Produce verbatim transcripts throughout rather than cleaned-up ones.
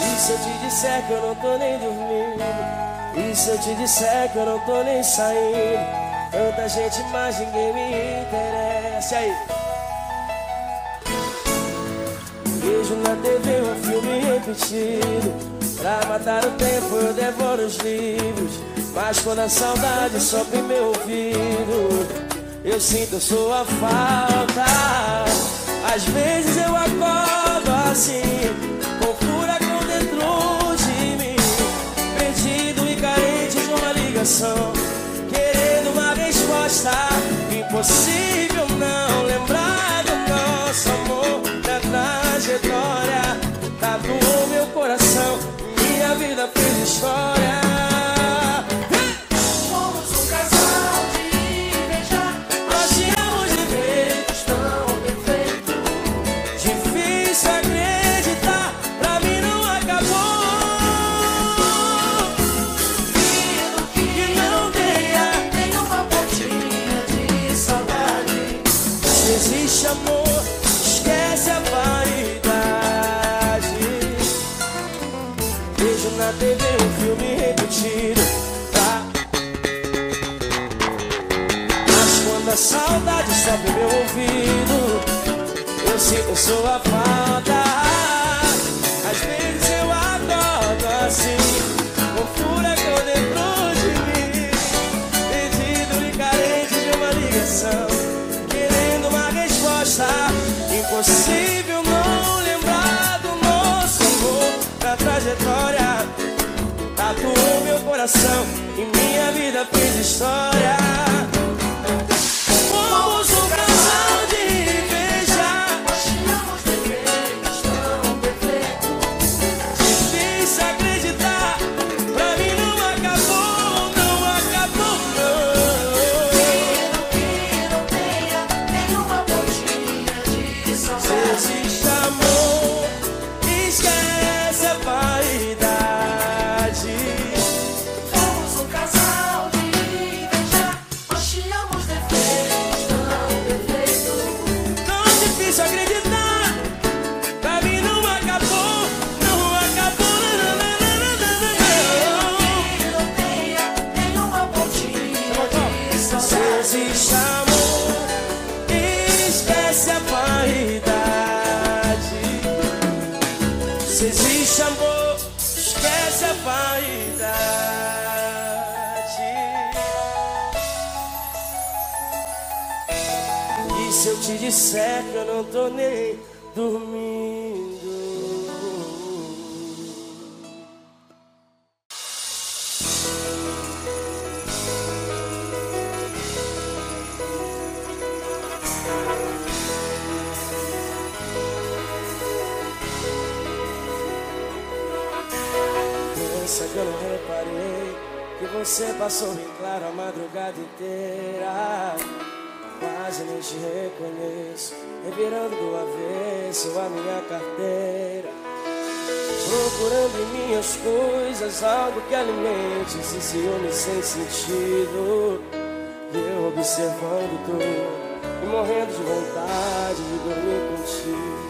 E se eu te disser que eu não tô nem dormindo? E se eu te disser que eu não tô nem saindo? Tanta gente, mas ninguém me interessa. E aí? Vejo na T V um filme repetido. Pra matar o tempo eu devoro os livros. Mas quando a saudade sopra em meu ouvido, eu sinto sua falta. Às vezes eu acordo assim, com furacão dentro de mim, perdido e carente de uma ligação, querendo uma resposta. Impossível não lembrar do nosso amor, da trajetória. Tá no meu coração, minha vida fez história. Somos um casal de inveja, Nós tínhamos de ver, tão perfeito. difícil acreditar, pra mim não acabou. Duvido que não tenha nenhuma pontinha de saudade. Se existe amor, esquece a vaidade. Vejo na T V um filme repetido, tá? Mas quando a saudade sobe em meu ouvido, eu sinto sua falta. Às vezes eu acordo assim, com furacão dentro de mim, perdido e carente de uma ligação, querendo uma resposta. Impossível não lembrar do nosso amor, da trajetória. Tatuou meu coração e minha vida fez história. Fomos um casal de inveja, Tínhamos defeitos tão perfeitos. difícil acreditar, pra mim não acabou, não acabou não. Duvido que não tenha nenhuma pontinha de Se saudade. existe amor, esquece a vaidade. Somos um casal de inveja, nós tínhamos defeitos tão perfeitos. Tão difícil acreditar, pra mim não acabou, não acabou não, não, não, não, Que não tenha nenhuma pontinha de não. Se saudade. existe amor, esquece a vaidade. Se existe amor, esquece a vaidade. E se eu te disser que eu não tô nem dormindo? Pensa que eu não reparei que você passou bem claro a madrugada inteira. Quase nem te reconheço, revirando do avesso a minha carteira, procurando em minhas coisas algo que alimente esse ciúme sem sentido. E eu observando tudo e morrendo de vontade de dormir contigo.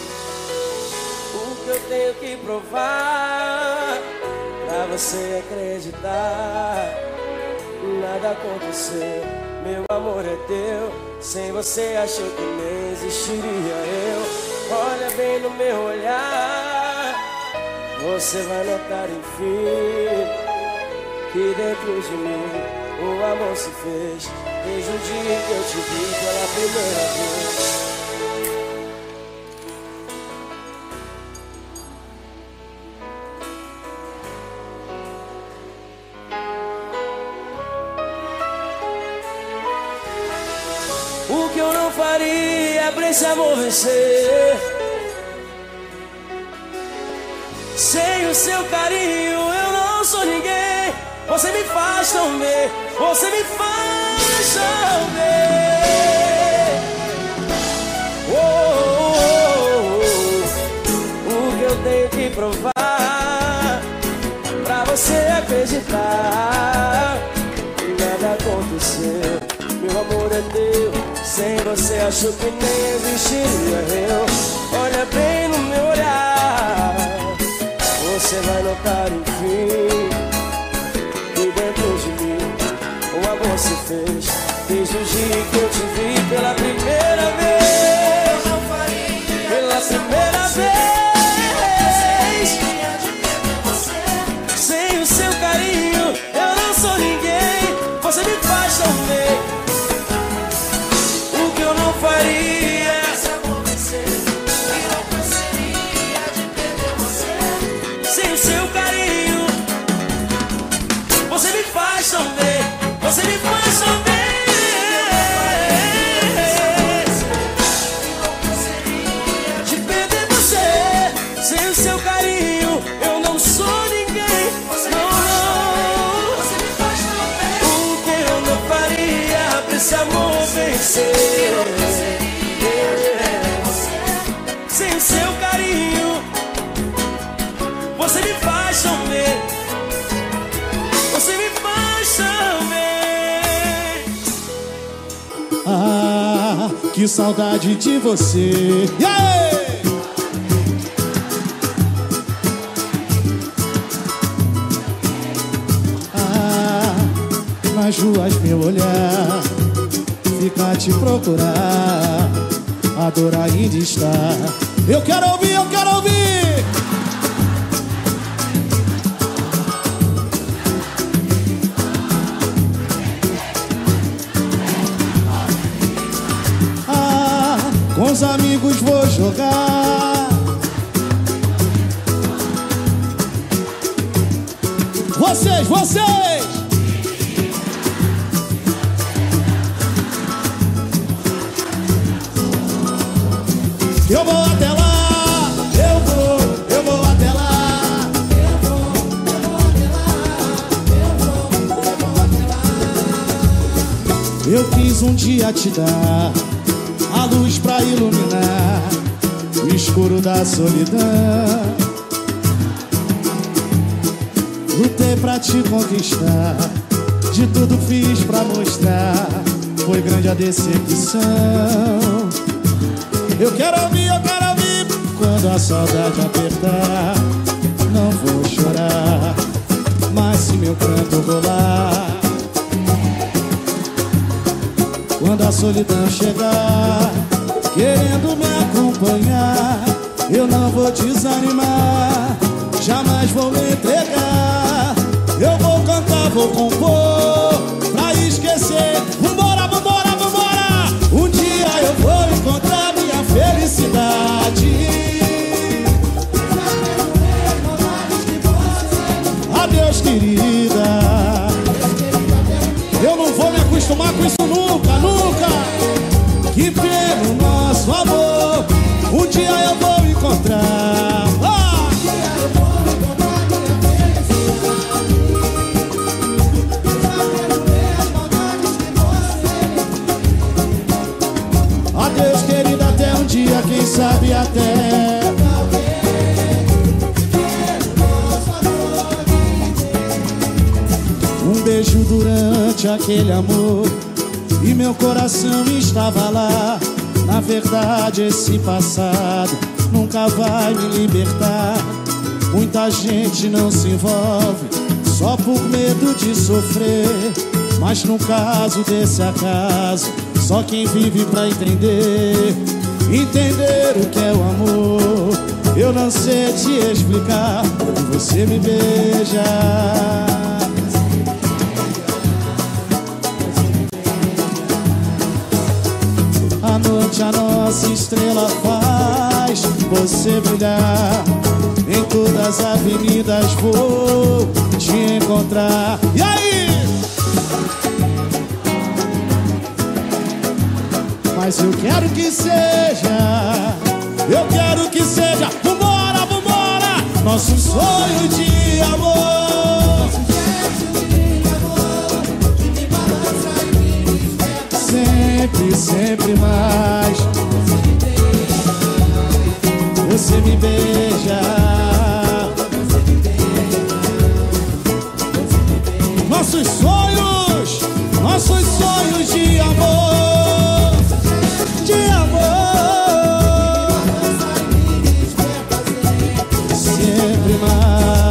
O que eu tenho que provar pra você acreditar? Nada aconteceu, meu amor é teu. Sem você achou que nem existiria eu. Olha bem no meu olhar, você vai notar enfim que dentro de mim o amor se fez desde o dia que eu te vi pela primeira vez. O que eu não faria pra esse amor vencer? Sem o seu carinho eu não sou ninguém. Você me faz tão bem, você me faz tão bem. Oh, oh, oh, oh. O que eu tenho que provar pra você acreditar? Nada aconteceu, meu amor é teu. Sem você acho que nem existiria eu. Olha bem no meu olhar, você vai notar enfim que dentro de mim um amor se fez. Desde o dia que eu te vi pela primeira vez, Eu não faria pela primeira vez, sem o seu carinho eu não sou ninguém. Você me faz tão bem. O que eu não faria se aborrecer, e não cansaria de perder você. sem o seu carinho. Você me faz tão bem, você me faz tão bem. De perder você, sem o seu carinho eu não sou ninguém. Não, não. Você me faz tão bem. O que eu não faria pra esse amor vencer? Sem o seu carinho, você me faz tão bem. Você me faz tão bem. Ah, que saudade de você. E aí? Ah, nas ruas meu olhar fica a te procurar, a dor ainda está. Eu quero ouvir, eu quero ouvir. Ah, com os amigos vou jogar. Vocês, vocês. Eu vou até lá, eu vou, eu vou até lá. Eu vou, eu vou até lá. Eu vou, eu vou até lá. Eu quis um dia te dar a luz pra iluminar o escuro da solidão. Lutei pra te conquistar, de tudo fiz pra mostrar, foi grande a decepção. Eu quero ouvir, eu quero ouvir. Quando a saudade apertar, não vou chorar, mas se meu canto rolar, quando a solidão chegar, querendo me acompanhar, eu não vou desanimar, jamais vou me entregar. Eu vou cantar, vou compor, pra esquecer. Vambora, vambora, vambora. Um dia eu vou encontrar minha felicidade. Adeus, querida. Eu não vou me acostumar com isso nunca, nunca. Que pelo nosso amor, um dia eu vou encontrar. Ah! Adeus, querida, até um dia, quem sabe até. Um beijo durante aquele amor e meu coração estava lá. Na verdade esse passado nunca vai me libertar. Muita gente não se envolve só por medo de sofrer, mas no caso desse acaso, só quem vive pra entender, entender o que é o amor. Eu não sei te explicar quando você me beija. À noite a nossa estrela faz você brilhar. Em todas as avenidas vou te encontrar. E aí? Mas eu quero que seja, eu quero que seja. Vambora, vambora. Nosso sonho de amor, sempre, sempre mais. Você me beija, nossos sonhos, nossos sonhos de amor, de amor, sempre mais.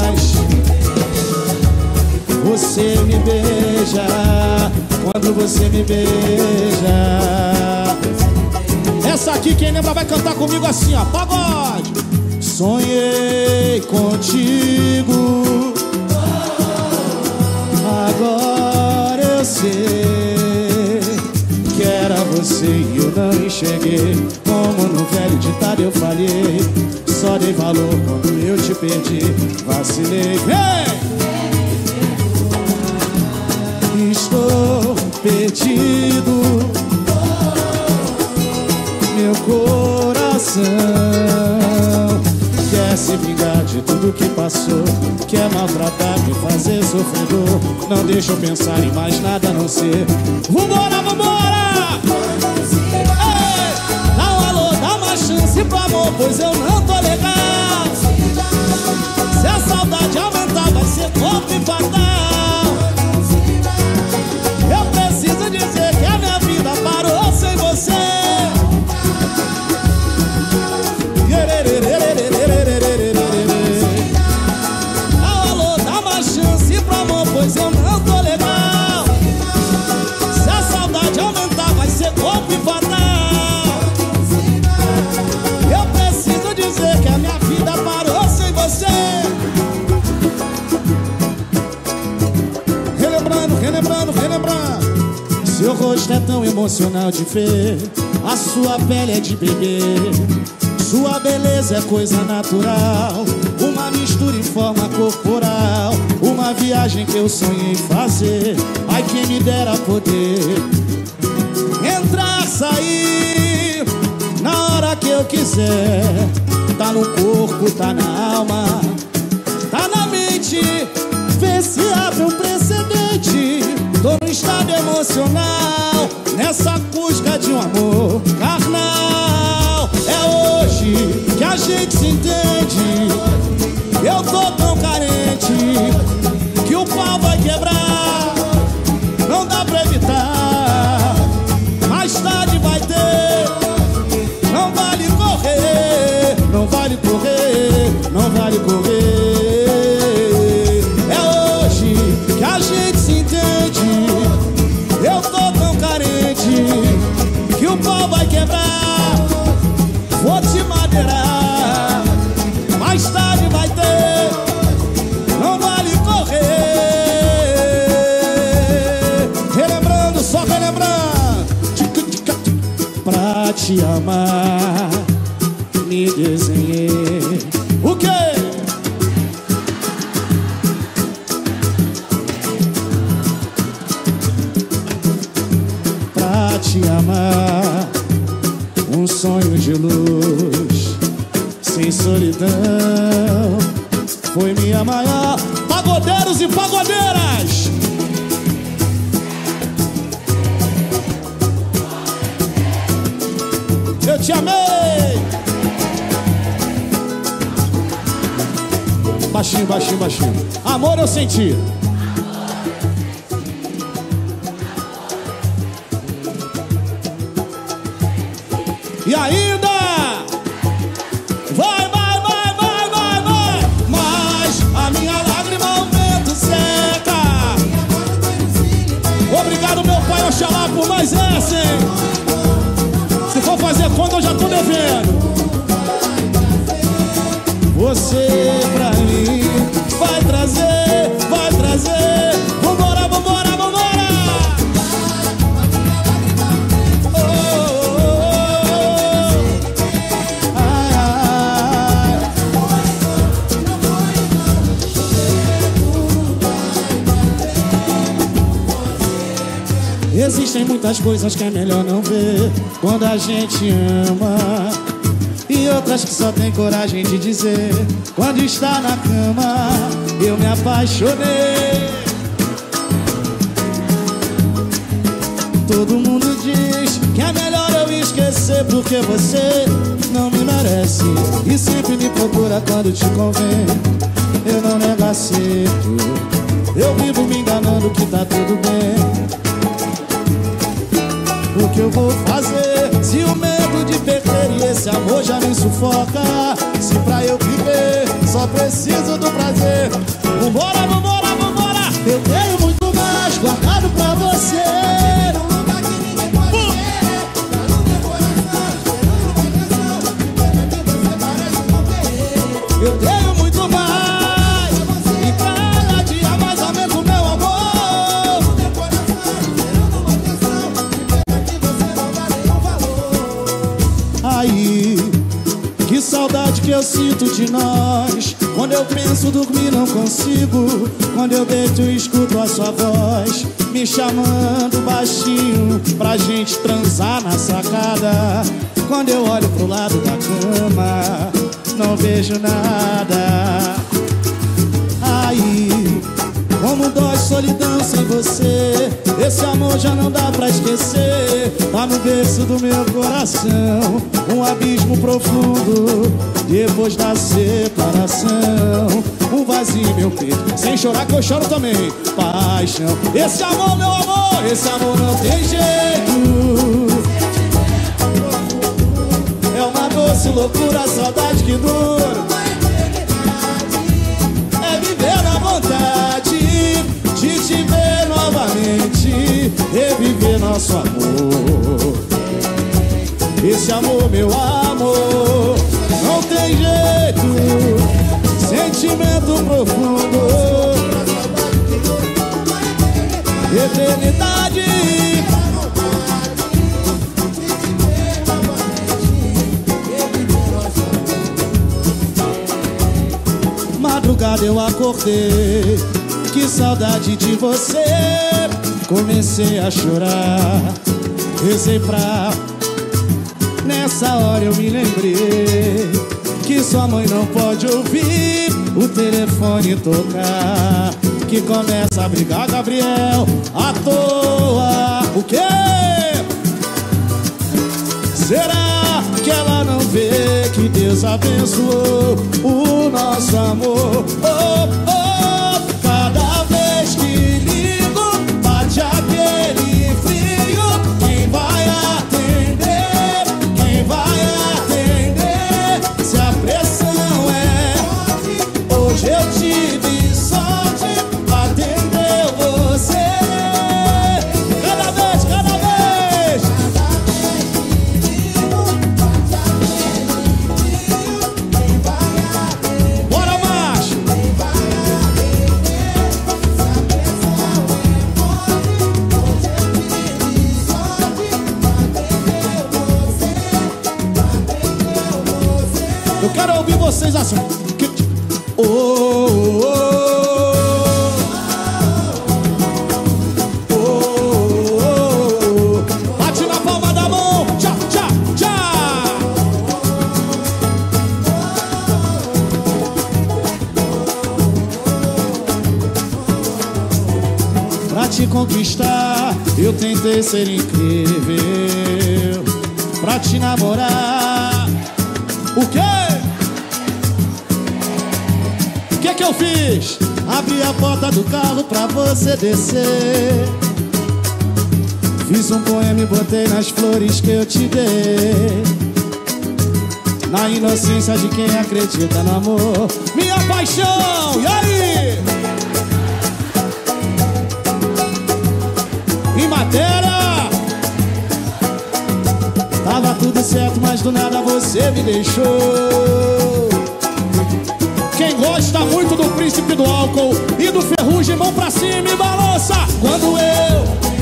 beija, quando você me beija. Essa aqui, quem lembra, vai cantar comigo assim, ó, pagode. Sonhei contigo, agora eu sei que era você e eu não enxerguei. Como no velho ditado eu falhei, só dei valor quando eu te perdi. Vacilei, vem! Estou perdido, meu coração quer se vingar de tudo que passou, quer maltratar, me fazer sofredor. Não deixa eu pensar em mais nada a não ser vambora, vambora! Ei, dá um alô, dá uma chance pro amor, pois eu não tô legal. Se a saudade aumentar, vai ser corpo e fatal. Eu preciso dizer que a minha vida parou sem você. Alô, dá uma chance pro amor, pois eu não tô legal. Se a saudade aumentar, vai ser golpe fatal. Eu preciso dizer que a minha vida parou sem você. Relembrando, relembrando, relembrando. Seu rosto é tão emocional de ver, a sua pele é de bebê, sua beleza é coisa natural, uma mistura em forma corporal, uma viagem que eu sonhei fazer. Ai, quem me dera poder entrar, sair na hora que eu quiser. Tá no corpo, tá na alma, tá na mente. Vê se abre um precedente. Tô no estado emocional, nessa busca de um amor carnal. É hoje que a gente se entende. Eu tô tão carente que o pau vai quebrar. Não dá pra evitar, mais tarde vai ter. Não vale correr, não vale correr, não vale correr. É hoje que a gente se entende. Eu tô tão carente que o pau vai quebrar. Vou te madeirar, mais tarde vai ter. Não vale correr. Relembrando, só relembrando. Pra te amar, me desenhei. O quê? Pra te amar, um sonho de luz, sem solidão, foi minha maior. Pagodeiros e pagodeiras, eu te amei. Baixinho, baixinho, baixinho. Amor eu senti. E ainda vai, vai, vai, vai, vai, vai. Mas a minha lágrima o vento seca. Obrigado, meu pai, Oxalá, por mais essa, hein? Se for fazer conta, eu já tô devendo. Você pra mim vai trazer, vai trazer. Vambora, vambora, vambora. Oh, oh, oh. Ai, ai. Existem muitas coisas que é melhor não ver quando a gente ama, e outras que só tem coragem de dizer quando está na cama. Eu me apaixonei. Todo mundo diz que é melhor eu esquecer, porque você não me merece e sempre me procura quando te convém. Eu não nego acerto, eu vivo me enganando que tá tudo bem. O que eu vou fazer se o medo de perder e esse amor já me sufoca? Se pra eu viver só preciso do prazer. Vambora, vambora, vambora. Eu tenho muito mais guardado Aí, que saudade que eu sinto de nós. Quando eu penso dormir não consigo. Quando eu deito eu escuto a sua voz me chamando baixinho pra gente transar na sacada. Quando eu olho pro lado da cama não vejo nada. Aí, como dói solidão sem você. Esse amor já não dá pra esquecer. Tá no berço do meu coração, um abismo profundo depois da separação. Um vazio em meu peito, sem chorar que eu choro também. Paixão, esse amor, meu amor, esse amor não tem jeito. É uma doce loucura, saudade que dura. É viver na vontade de te ver novamente, reviver nosso amor. Esse amor, meu amor, não tem jeito. Sentimento profundo, eternidade. Madrugada eu acordei, que saudade de você. Comecei a chorar, rezei pra... Nessa hora eu me lembrei que sua mãe não pode ouvir o telefone tocar, que começa a brigar, Gabriel, à toa. O quê? Será que ela não vê que Deus abençoou o nosso amor? Oh, oh, cada vez que ligo bate aquele frio. Quem vai atender? Quem vai atender? Se a pressão é hoje eu tive sorte, atendeu você. Cada vez, cada vez. Bora, macho. Eu quero ouvir vocês assim. Oh, oh, oh, oh, oh. Bate na palma da mão. Tchá, tchá, tchá. Pra te conquistar eu tentei ser incrível. Pra te namorar, o quê? O que que eu fiz? Abri a porta do carro pra você descer. Fiz um poema e botei nas flores que eu te dei, na inocência de quem acredita no amor. Minha paixão, e aí? Em matéria tava tudo certo, mas do nada você me deixou. Quem gosta muito do Príncipe do Álcool e do Ferrugem, mão pra cima e balança. Quando eu,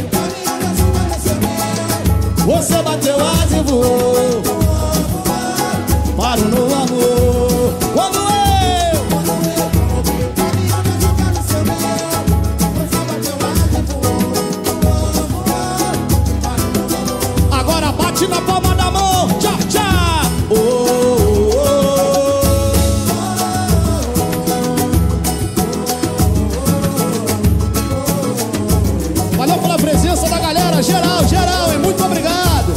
você bateu asa e voou para o novo amor. Quando eu, agora bate na palma da mão. Tchá, tchá. Oh, oh, oh. Valeu pela presença da galera, geral, geral, e muito obrigado.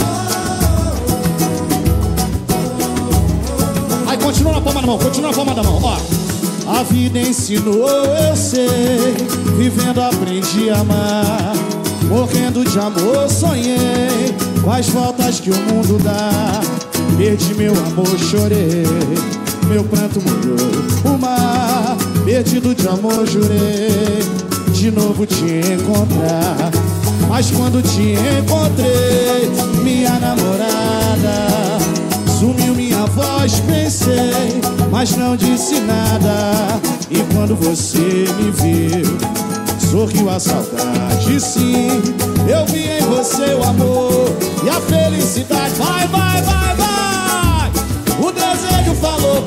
Aí continua na palma da mão, continua na palma da mão, ó. A vida ensinou, eu sei, vivendo aprendi a amar. Morrendo de amor sonhei com as voltas que o mundo dá. Perdi meu amor, chorei, meu pranto molhou o mar. Perdido de amor, jurei de novo te encontrar. Mas quando te encontrei, minha namorada, sumiu minha voz, pensei, mas não disse nada. E quando você me viu, sorriu a saudade, sim. Eu vi em você o amor e a felicidade. Vai, vai, vai, vai.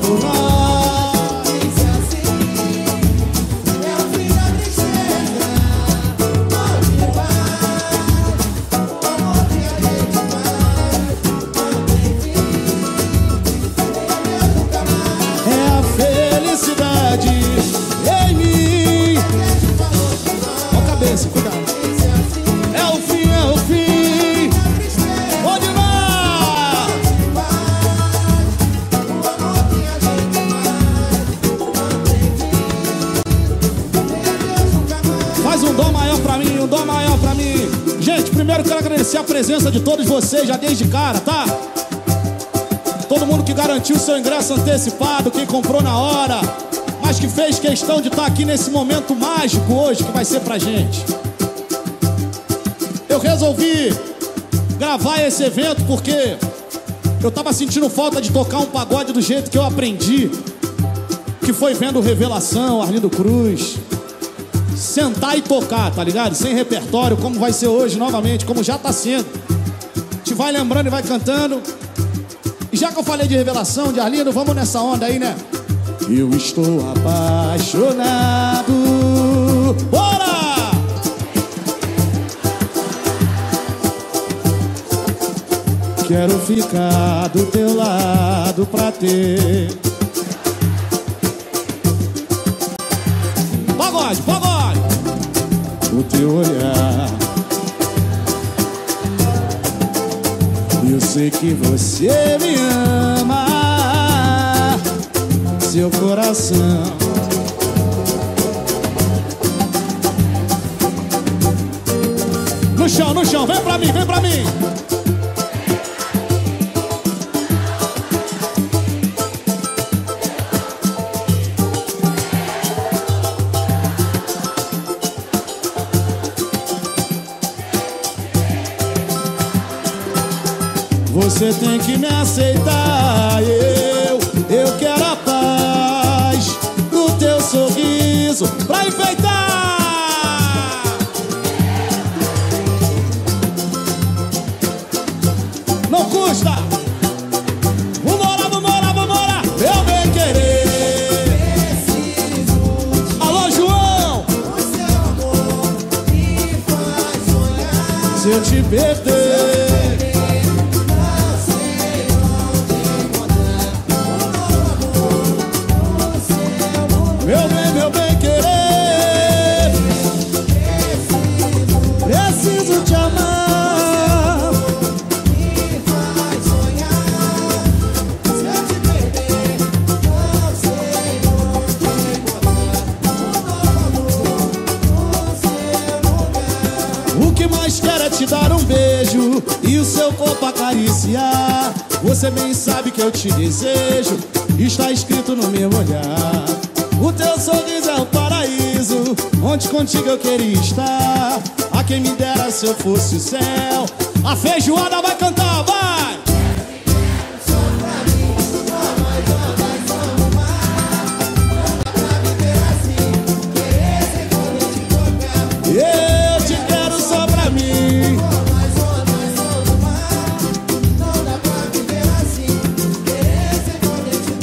por nós. Diz assim, é o fim da tristeza. Onde vai, o amor que a gente faz não tem fim, eu nunca mais. É a felicidade em mim. Ó a cabeça, cuidado. Diz assim, É o fim, é o fim. a tristeza. Onde vai? Onde vai, o amor que a gente faz não tem fim, Deus nunca mais. Faz um dó maior pra mim, um dó maior pra mim. Gente, primeiro quero agradecer a presença de todos vocês já desde cara, tá? Todo mundo que garantiu seu ingresso antecipado, quem comprou na hora, mas que fez questão de estar aqui nesse momento mágico hoje que vai ser pra gente. Eu resolvi gravar esse evento porque eu tava sentindo falta de tocar um pagode do jeito que eu aprendi, que foi vendo Revelação, Arlindo Cruz. Sentar e tocar, tá ligado? Sem repertório, como vai ser hoje novamente, como já tá sendo. A gente vai lembrando e vai cantando. E já que eu falei de Revelação, de Arlindo, vamos nessa onda aí, né? Eu estou apaixonado. Bora! Quero ficar do teu lado pra ter pagode, pagode! O teu olhar. Eu sei que você me ama, seu coração. No chão, no chão, vem pra mim, vem pra mim. Você tem que me aceitar, eu, eu quero a paz do teu sorriso pra enfeitar. Não custa. Vambora, vambora, vambora. Eu bem querer. Alô, João. O seu amor me faz sonhar. Se eu te perder, meu bem, meu bem querer, preciso te amar. me faz sonhar. Se eu te perder, não sei onde encontrar um novo amor no seu lugar. O que mais quero é te dar um beijo e o seu corpo acariciar. Você bem sabe que eu te desejo, está escrito no meu olhar. O teu sorriso é o paraíso, onde contigo eu queria estar. A quem me dera se eu fosse o céu. A feijoada vai cantar, vai! Só pra mim, só mais uma, mais uma mar. Não dá pra viver assim, querer sem poder te tocar. Eu te quero só pra mim. Só mais uma, mais uma mar. Não dá pra viver assim, querer sem poder te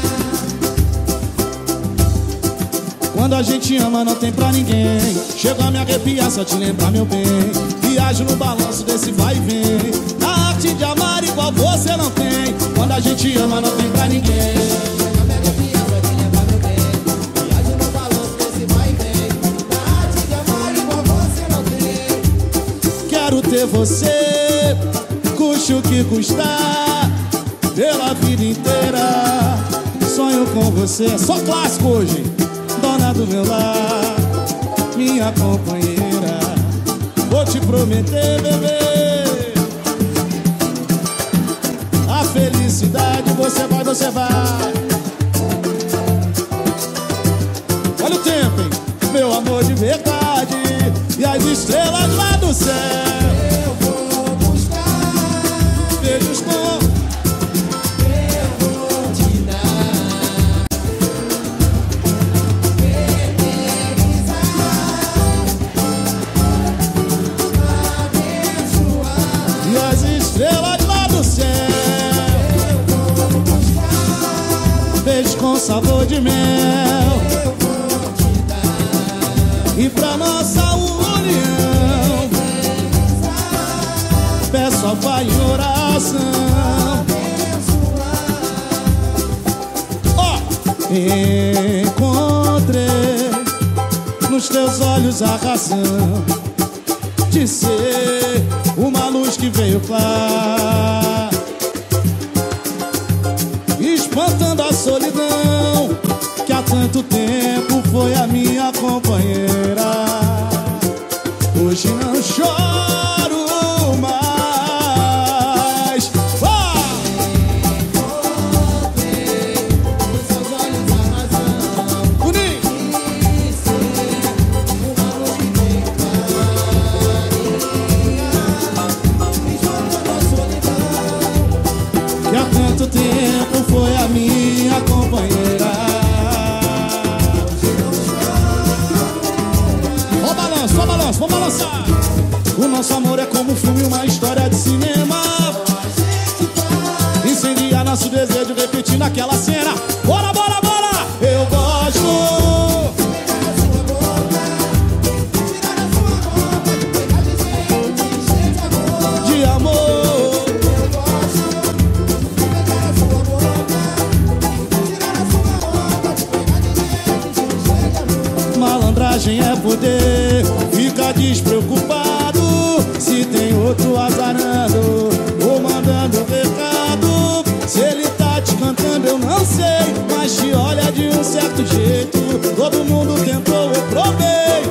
tocar. Quando a gente ama não tem pra ninguém. Chego a me arrepiar só te lembrar, meu bem. Viajo no balanço desse vai e vem. A arte de amar igual você não tem. Quando a gente ama não tem pra ninguém. Chega me arrepiar pra te lembrar, meu bem. Viagem no balanço desse vai e vem. Na arte de amar igual você não tem. Quero ter você, custe o que custar, pela vida inteira. Sonho com você, só clássico hoje. Dona do meu lar, minha companheira. Vou te prometer, bebê, a felicidade. Você vai, você vai. Olha o tempo, hein? Meu amor de verdade. E as estrelas lá do céu. Eu vou buscar, Beijos com... eu vou te dar. Eternizar, abençoar. E as estrelas lá do céu. Eu vou buscar, flor de mel e pra nossa união peço ao Pai em oração. Ó, encontrei nos teus olhos a razão de ser uma luz que veio clara, espantando a solidão que há tanto tempo foi a minha companheira. Hoje não choro mais. Oh! Bonito! Que há tanto tempo foi a minha companheira. Ó balanço, ó balanço, vamos balançar. O nosso amor é como um filme, uma história de cinema. Incendiar nosso desejo, repetindo aquela cena. Bora, bora, bora! Eu gosto de amor. Malandragem é poder, fica despreocupado se tem outro azarando ou mandando recado. Se ele tá te cantando eu não sei, mas te olha de um certo jeito. Todo mundo tentou, eu provei.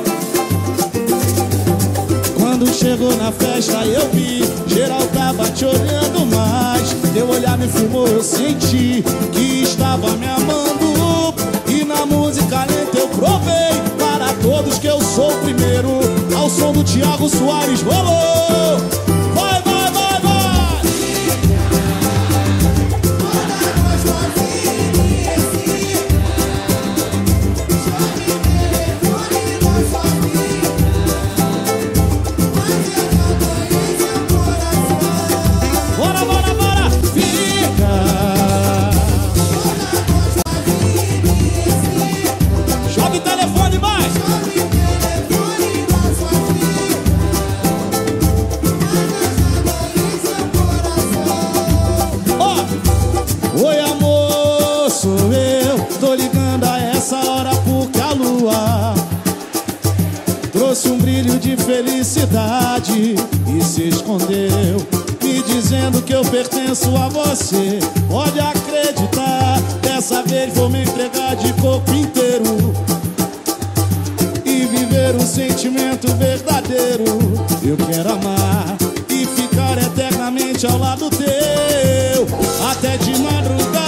Quando chegou na festa eu vi, geral tava te olhando mais. Teu olhar me filmou, eu senti que estava me amando. E na música lenta eu provei para todos que eu sou o primeiro. Ao som do Thiago Soares, rolou. Vai, vai, vai, vai. Bora, bora, bora. Fica. Joga o telefone mais. Oi amor, sou eu. Tô ligando a essa hora porque a lua trouxe um brilho de felicidade e se escondeu, me dizendo que eu pertenço a você. Pode acreditar, dessa vez vou me entregar de corpo inteiro e viver um sentimento verdadeiro. Eu quero amar e ficar eternamente ao lado teu, até de madrugada.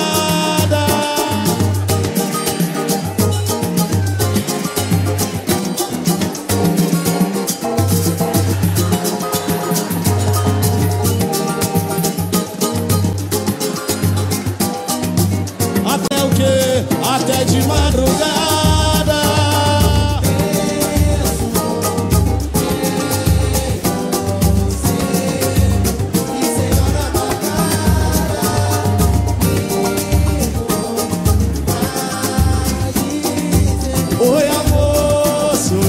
Até o quê? Até de madrugada. Oi amor, sou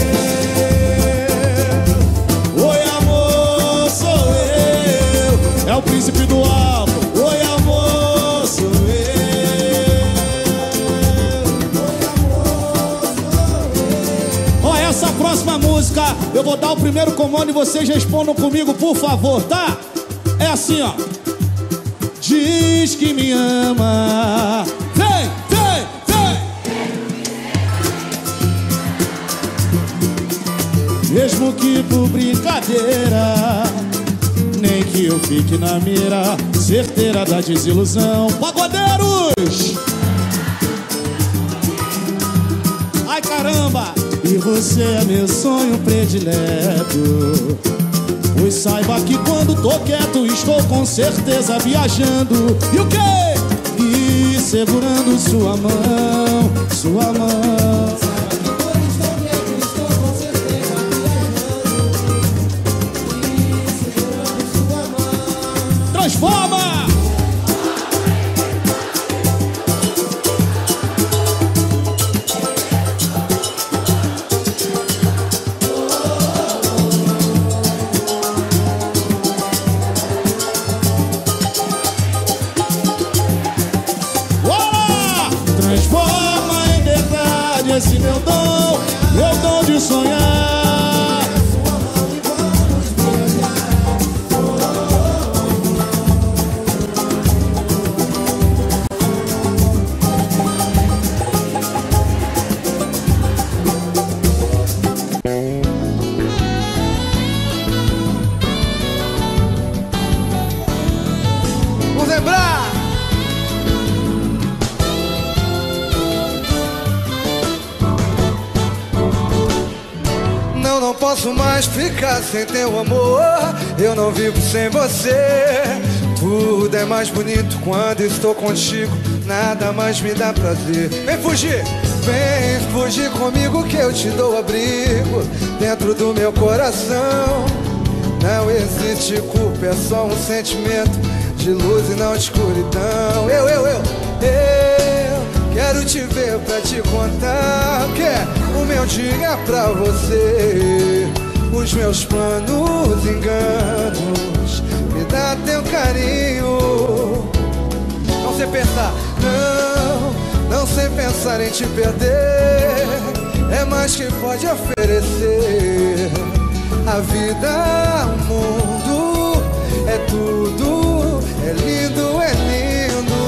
eu. Oi amor, sou eu. É o príncipe do alto. Oi amor, sou eu. Oi amor, sou eu. Ó, essa próxima música eu vou dar o primeiro comando e vocês respondam comigo, por favor, tá? É assim, ó. Diz que me ama. Vem, vem, vem. Mesmo que por brincadeira, nem que eu fique na mira, certeira da desilusão. Pagodeiros! Ai caramba! E você é meu sonho predileto, pois saiba que quando tô quieto estou com certeza viajando. E o quê? E segurando sua mão, sua mão. Transforma! Sabe esse meu dom, meu dom de sonhar. Vamos lembrar. Não, não posso mais ficar sem teu amor. Eu não vivo sem você. Tudo é mais bonito quando estou contigo. Nada mais me dá prazer. Vem fugir, vem fugir comigo que eu te dou abrigo dentro do meu coração. Não existe culpa, é só um sentimento de luz e não de escuridão. Eu, eu, eu, eu quero te ver pra te contar o que é o meu dia pra você. Os meus planos, enganos, me dá teu carinho. Não sei pensar, não, não sei pensar em te perder. É mais que pode oferecer. A vida, o mundo, é tudo, é lindo, é lindo.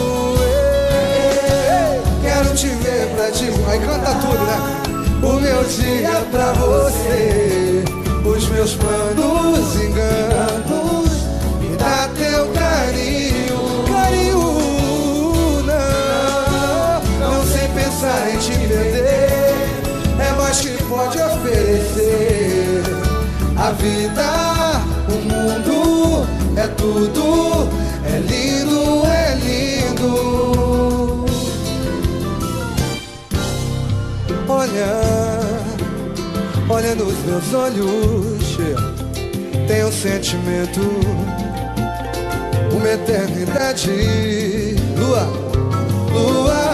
Ei, quero te ver pra te... Aí canta tudo, né? O meu dia pra você. Os meus planos, enganos, me dá teu carinho. Carinho, não, não sei pensar em te perder. É mais que pode oferecer. A vida, o mundo, é tudo, é lindo, é lindo. Olha, olha nos meus olhos, tem um sentimento, uma eternidade. Lua, lua,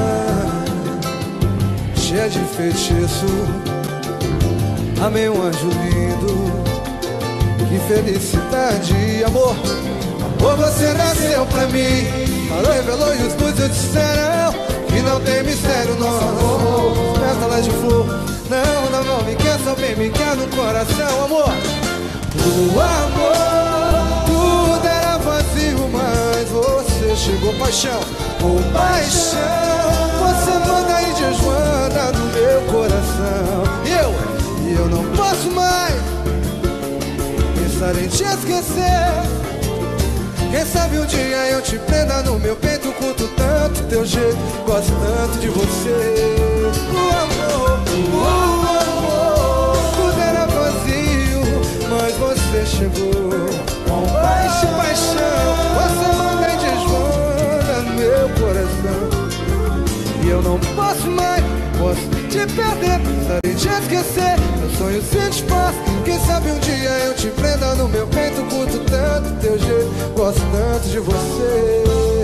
cheia de feitiço. Amei um anjo lindo, que felicidade. Amor, amor, você nasceu pra mim. Falou, revelou e os músicos disseram que não tem mistério nosso amor. Pétalas de flor, não, não, não me quer, só bem me quer no coração. Amor, o amor, tudo era vazio, mas você chegou, paixão, com paixão. Você manda e desmanda no meu coração. E eu... E eu não posso mais pensar em te esquecer. Quem sabe um dia eu te prenda no meu peito. Curto tanto teu jeito, gosto tanto de você. O amor, o amor, tudo era vazio, mas você chegou com paixão, paixão. Você manda e desmanda no meu coração. E eu não posso mais, posso te perder, pensar em te esquecer. Meu sonho se desfaz. Quem sabe um dia eu te prenda no meu peito. Curto tanto teu jeito, gosto tanto de você.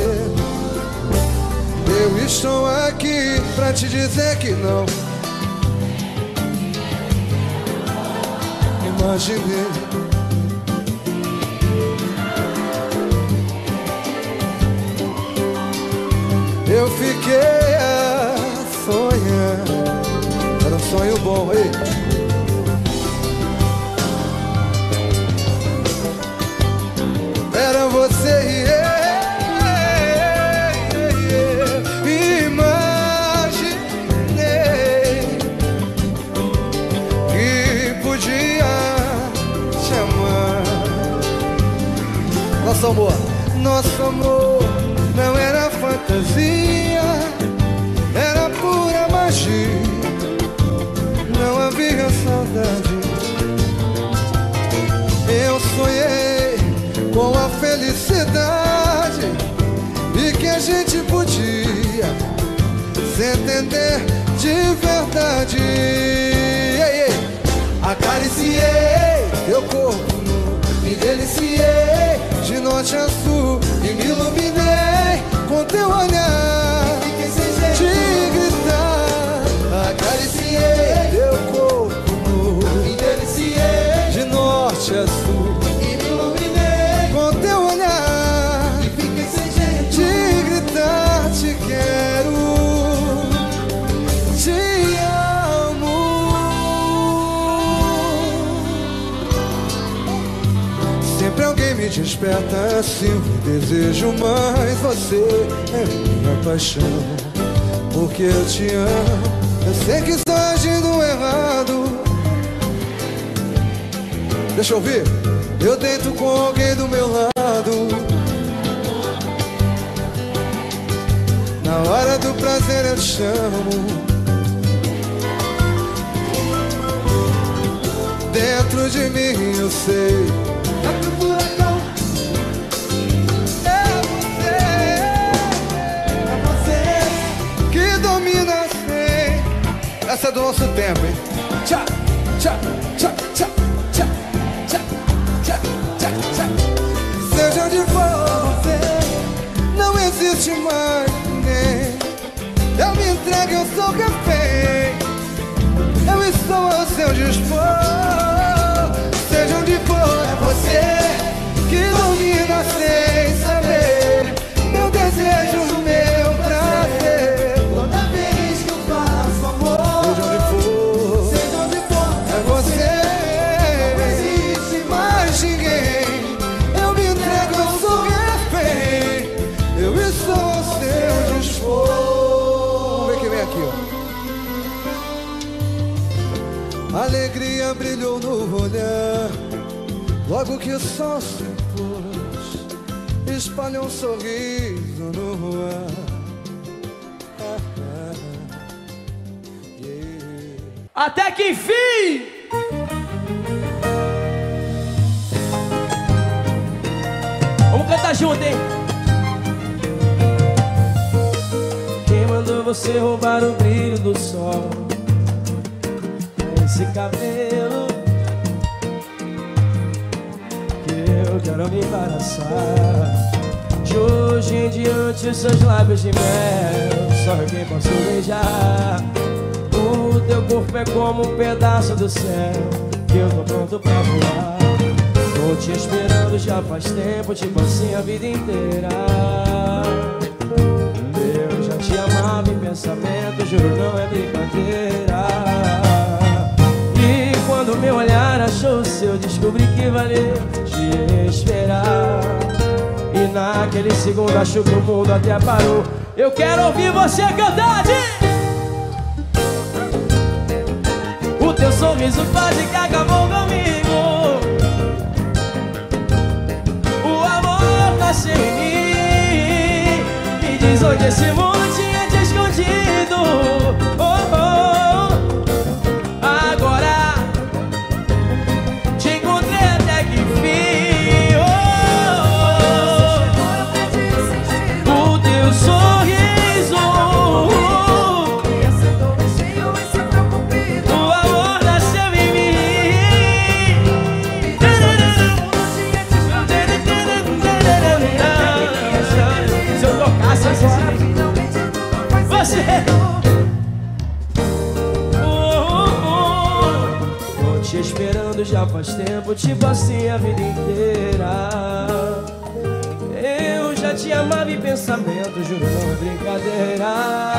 Eu estou aqui pra te dizer que não imaginei. Eu fiquei a sonhar. Era um sonho bom, ei. Era você e eu. Imaginei que podia te amar. Nosso amor, nosso amor não era fantasia, era pura magia. Não havia saudade. Eu sonhei com a felicidade e que a gente podia se entender de verdade. Ei, ei. Acariciei teu corpo nu, me deliciei de norte a sul e me iluminei com teu olhar de gritar. Acariciei teu corpo nu, me deliciei de norte a sul e me iluminei com teu olhar. E fiquei sem jeito de gritar te quero, te desperta assim o desejo, mas você é minha paixão. Porque eu te amo, eu sei que estou agindo errado. Deixa eu ouvir. Eu deito com alguém do meu lado. Na hora do prazer eu te chamo. Dentro de mim eu sei. É pro furacão. É você. É você que domina assim. Essa é do nosso tempo, hein? Tchá, tchá, tchá, tchá, tchá, tchá, tchá, tchá, tchá. Seja onde for você, não existe mais ninguém. Eu me entrego, eu sou refém. Eu estou ao seu dispor. Seja onde for, é você que domina sem saber. Meu desejo, meu prazer. Toda vez que eu faço amor, seja onde for, seja onde for, é você. Não existe mais ninguém. Eu me entrego, eu sou refém. Eu estou ao seu dispor. Vamos ver quem vem aqui, ó. Alegria brilhou no olhar, logo que o sol se pôs, espalhou um sorriso no ar. Ah, ah, yeah. Até que enfim! Vamos cantar junto, hein? Quem mandou você roubar o brilho do sol? Esse cabelo que eu quero me embaraçar. De hoje em diante os seus lábios de mel só eu quem posso beijar. O teu corpo é como um pedaço do céu que eu tô pronto pra voar. Tô te esperando já faz tempo, tipo assim a vida inteira. Eu já te amava em pensamento, juro não é brincadeira. Quando meu olhar achou o seu, descobri que valeu te esperar. E naquele segundo acho que o mundo até parou. Eu quero ouvir você cantar, o teu sorriso quase que acabou comigo. O amor nasceu em mim. Me diz onde esse mundo tinha te escondido. Oh, oh. Esperando já faz tempo, tipo assim a vida inteira. Eu já te amava em pensamento, juro não é brincadeira.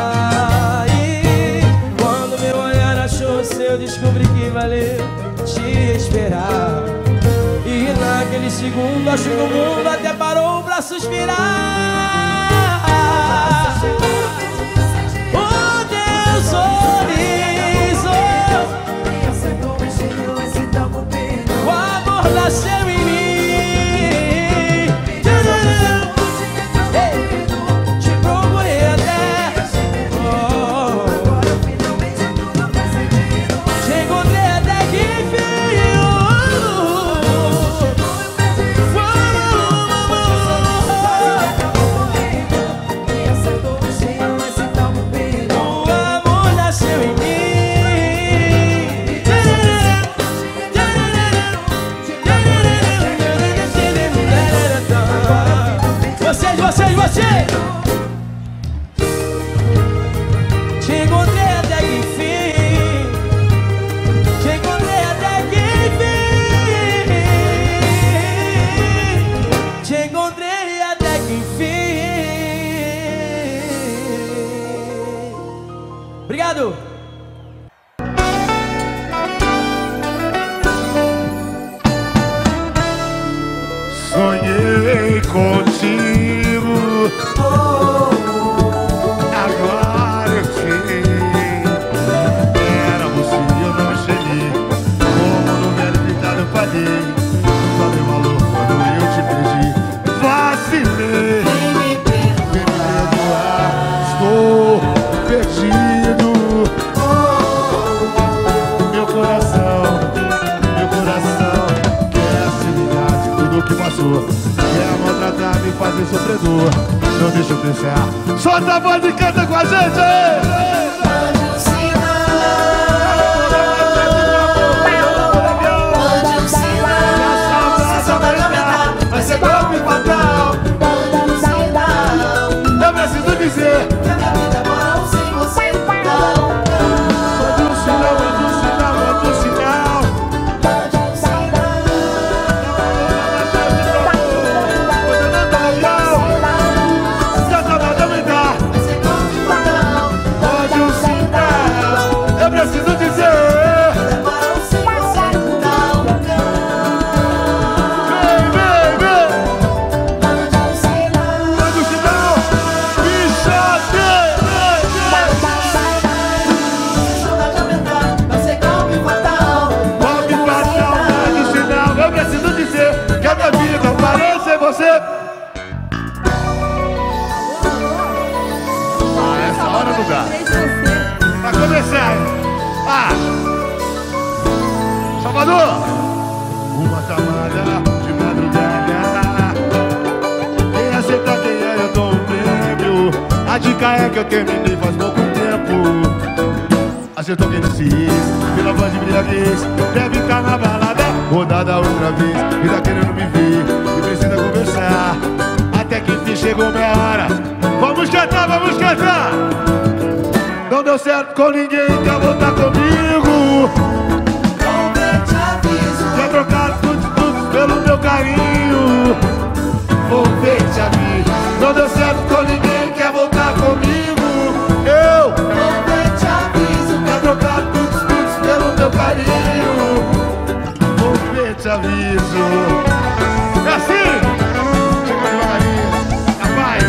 E quando meu olhar achou o seu, descobri que valeu te esperar. E naquele segundo acho que o mundo até parou pra suspirar. O teu sorriso, o amor nasceu em mim. Te procurei até, oh, te encontrei até que enfim. O amor nasceu em mim. Vocês, vocês, vocês! Te encontrei até que enfim. Te encontrei até que enfim. Te encontrei até que enfim. Obrigado! Sonhei contigo. Agora eu sei, era você e eu não enxerguei. Como no velho ditado eu falei, só dei valor quando eu te perdi. Vacilei, vem me perdoar, estou perdido. Meu coração, meu coração quer se ligar de tudo que passou. Quer maltratar, me fazer sofredor. Não deixa eu pensar. Solta a voz e canta com a gente aí. Mande um sinal, mande um sinal. Se a saudade aumentar, vai ser golpe fatal. Mande um sinal, Eu preciso dizer. que a minha vida é moral sem você. Não, Mande um sinal, mande um sinal, mande um sinal. mande um sinal. Se a saudade aumentar, Vai ser golpe fatal. mande um sinal. Eu preciso dizer. Moral sem você. Não, Vem, vem, vem. mande um sinal. Mande um sinal. Bichote. Saudade aumentar, vai ser golpe fatal. Golpe fatal, mande um sinal. Eu preciso dizer que a minha vida parou sem você. Ah, essa hora não dá. Pra começar, hein? Ah! Salvador! Uma chamada de madrugada. Quem acerta quem é, eu dou um prêmio. A dica é que eu terminei faz pouco tempo. Acertou quem não se quis, pela voz de embriaguez. Deve estar na balada, rodada outra vez. E tá querendo me ver, e precisa conversar. Até que enfim chegou minha hora. Vamos cantar, vamos cantar! Não deu certo com ninguém, quer voltar comigo. Não te aviso. Quer trocar tudo, tudo pelo meu carinho. Vou ver te aviso. Não deu certo com ninguém, quer voltar comigo. Eu Não te aviso. quer trocar tudo, tudo pelo meu carinho. Vou ver te aviso. É assim? Chega devagarinho, rapaz.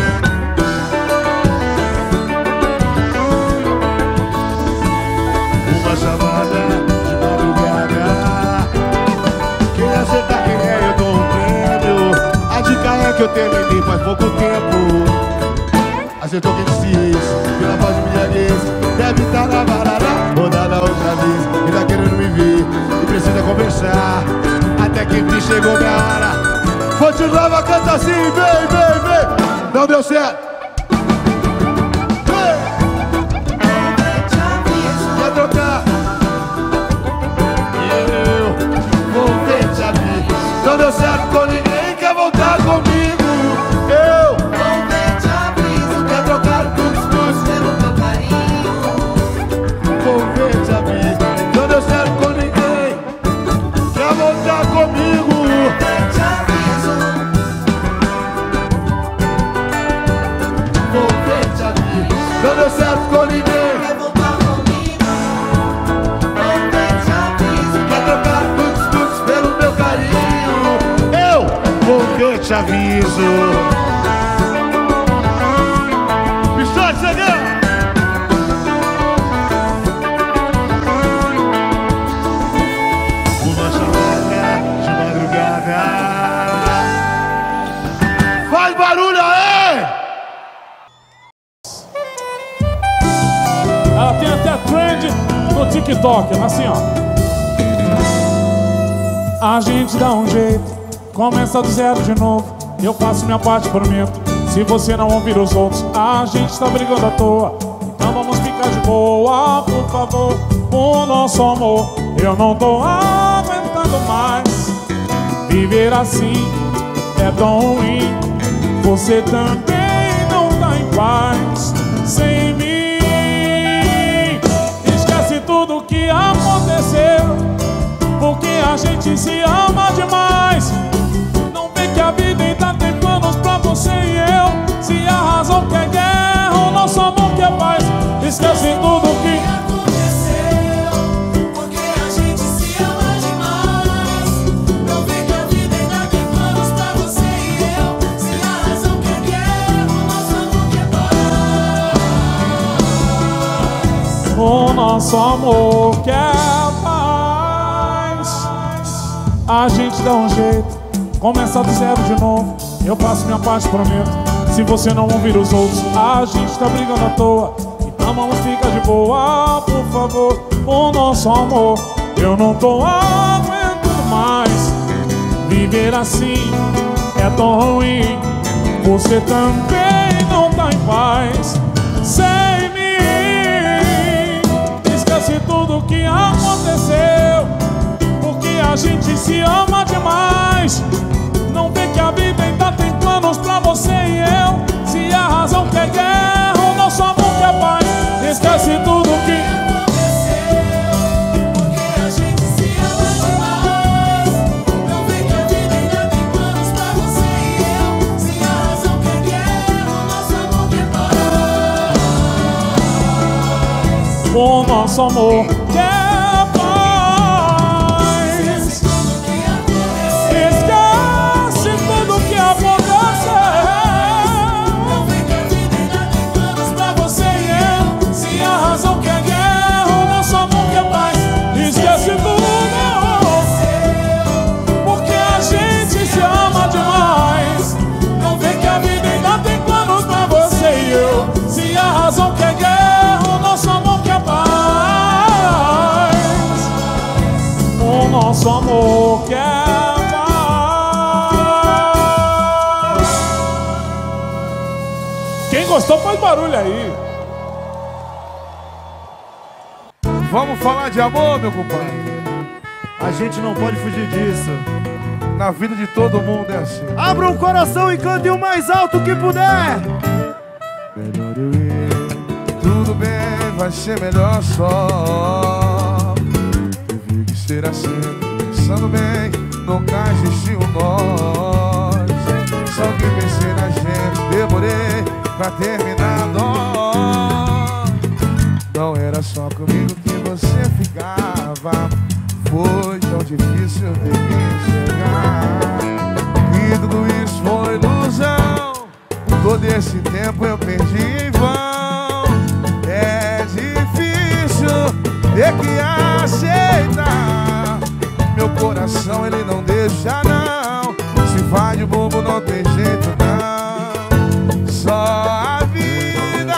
Uma chamada de madrugada. Quem acertar quem é, eu dou um prêmio. A dica é que eu terminei faz pouco tempo. Acertou quem quis, pela voz de embriaguez. Deve estar na varada, rodada outra vez. E tá querendo me ver, e precisa conversar. Até que enfim chegou minha hora. Continuava, canta assim, vem, vem, vem. Não deu certo. Vem. Te aviso. Quer trocar? Eu vou ver te aviso. Não deu certo com ninguém, quer voltar comigo. Eu Não te aviso. quer trocar tudo, tudo Pelo meu carinho. vou ver te aviso. Não deu certo com ninguém, quer voltar comigo. Te aviso. Vou ver te aviso. Não deu certo com ninguém, Quer voltar comigo? Não te aviso. quer trocar tudo, tudo pelo meu carinho. Eu vou ver te aviso. Bichote, chegou! Uma chamada de madrugada. Faz barulho aí! Ela tem até trend no TikTok, assim ó. A gente dá um jeito, começa do zero de novo. Eu faço minha parte, prometo. Se você não ouvir os outros, a gente tá brigando à toa. Então vamos ficar de boa, por favor. O nosso amor, eu não tô aguentando mais. Viver assim é tão ruim. Você também não tá em paz sem mim. Esquece tudo que aconteceu, porque a gente se ama demais. Não vê que a vida ainda tem planos pra você e eu. Se a razão quer guerra, o nosso amor quer paz. Esquece tudo que aconteceu, porque a gente se ama demais. Não vê que a vida ainda tem planos pra você e eu. Se a nosso amor quer paz. A gente dá um jeito, começa do zero de novo. Eu faço minha parte, prometo. Se você não ouvir os outros, a gente tá brigando à toa. Então vamos ficar de boa, por favor. O nosso amor, eu não tô aguentando mais. Viver assim é tão ruim. Você também não tá em paz sem mim. Esquece tudo que aconteceu, porque a gente se ama demais. Não vê que a vida ainda tem planos pra você e eu. Se a razão quer guerra, o nosso amor quer paz. Esquece tudo que aconteceu, porque a gente se ama demais. Não vê que a vida ainda tem planos pra você e eu. Se a razão quer guerra, o nosso amor quer paz. o nosso amor quer paz. Esquece tudo que aconteceu. Esquece tudo que aconteceu. Não vê que a vida ainda tem planos pra você e eu. Se a razão quer guerra, o nosso amor quer paz. Esquece tudo, porque a gente se ama demais. Não vê que a vida ainda tem planos pra você e eu. Se a razão quer guerra, o nosso amor quer paz. O nosso amor quer paz. Quem gostou faz barulho aí. Vamos falar de amor, meu compadre. A gente não pode fugir disso. Na vida de todo mundo é assim. Abra um coração e cante o mais alto que puder. Melhor eu ir. Tudo bem, vai ser melhor só. Teve que ser assim. Pensando bem, nunca existiu nós. Só que pensei na gente, demorei pra terminar nós. Não era só comigo que você ficava. Foi tão difícil ter que enxergar. E tudo isso foi ilusão. Todo esse tempo eu perdi em vão. É difícil ter que aceitar. Meu coração ele não deixa não. Se vai de bobo não tem jeito não. Só a vida.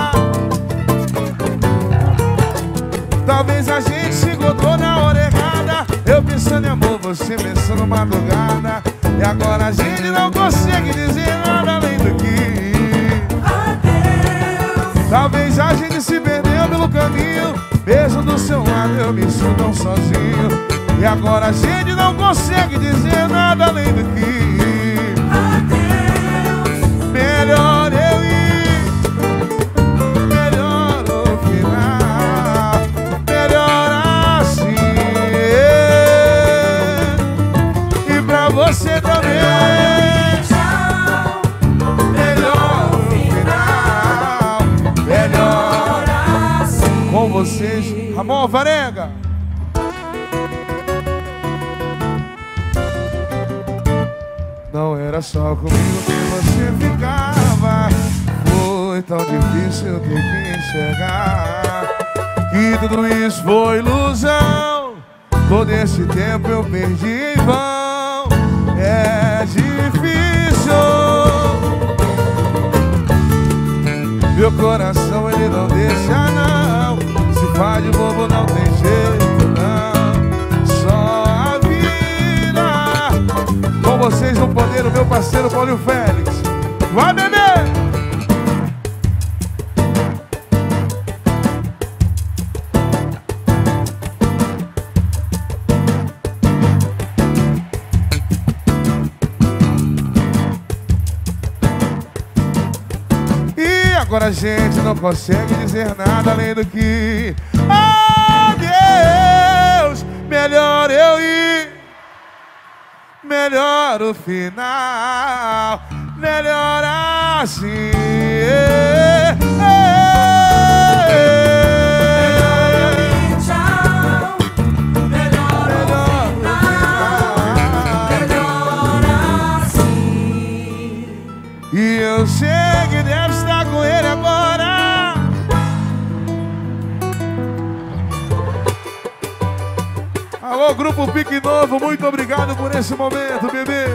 Talvez a gente se encontrou na hora errada. Eu pensando em amor, você pensando madrugada. E agora a gente não consegue dizer nada além do que adeus. Talvez a gente se perdeu pelo caminho. Beijo do seu lado, eu me sinto tão sozinho. E agora a gente não consegue dizer nada além do que adeus. Melhor eu ir, melhor o final, melhor assim. E pra você também. Melhor o final, melhor assim. Com vocês, Ramon Alvarenga. Não era só comigo que você ficava. Foi tão difícil ter que enxergar que tudo isso foi ilusão. Todo esse tempo eu perdi em vão. É difícil. Meu coração ele não deixa não. Se faz de bobo não tem jeito não. Só a vida. Com vocês no poder o meu parceiro Paulinho Félix. Vai, bebê! E agora a gente não consegue dizer nada além do que adeus, melhor eu ir. Melhor o final, melhor assim. É, é, é. Tchau. Melhor o final, melhor assim. E eu sei que deve estar com ele agora. Alô, Grupo Pique Novo, muito obrigado por esse momento, bebê.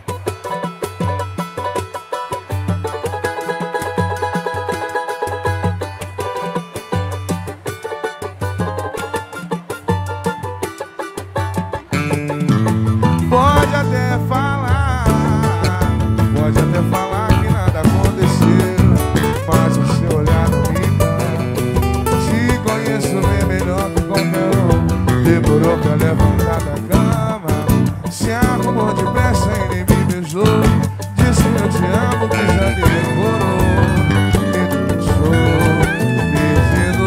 Pode até falar, pode até falar que nada aconteceu, mas o seu olhar não me engana. Te conheço bem melhor que qualquer um. Demorou pra levantar da cama, se arrumou depressa e nem me beijou. Disse eu te amo que já demorou. Me deixou perdido.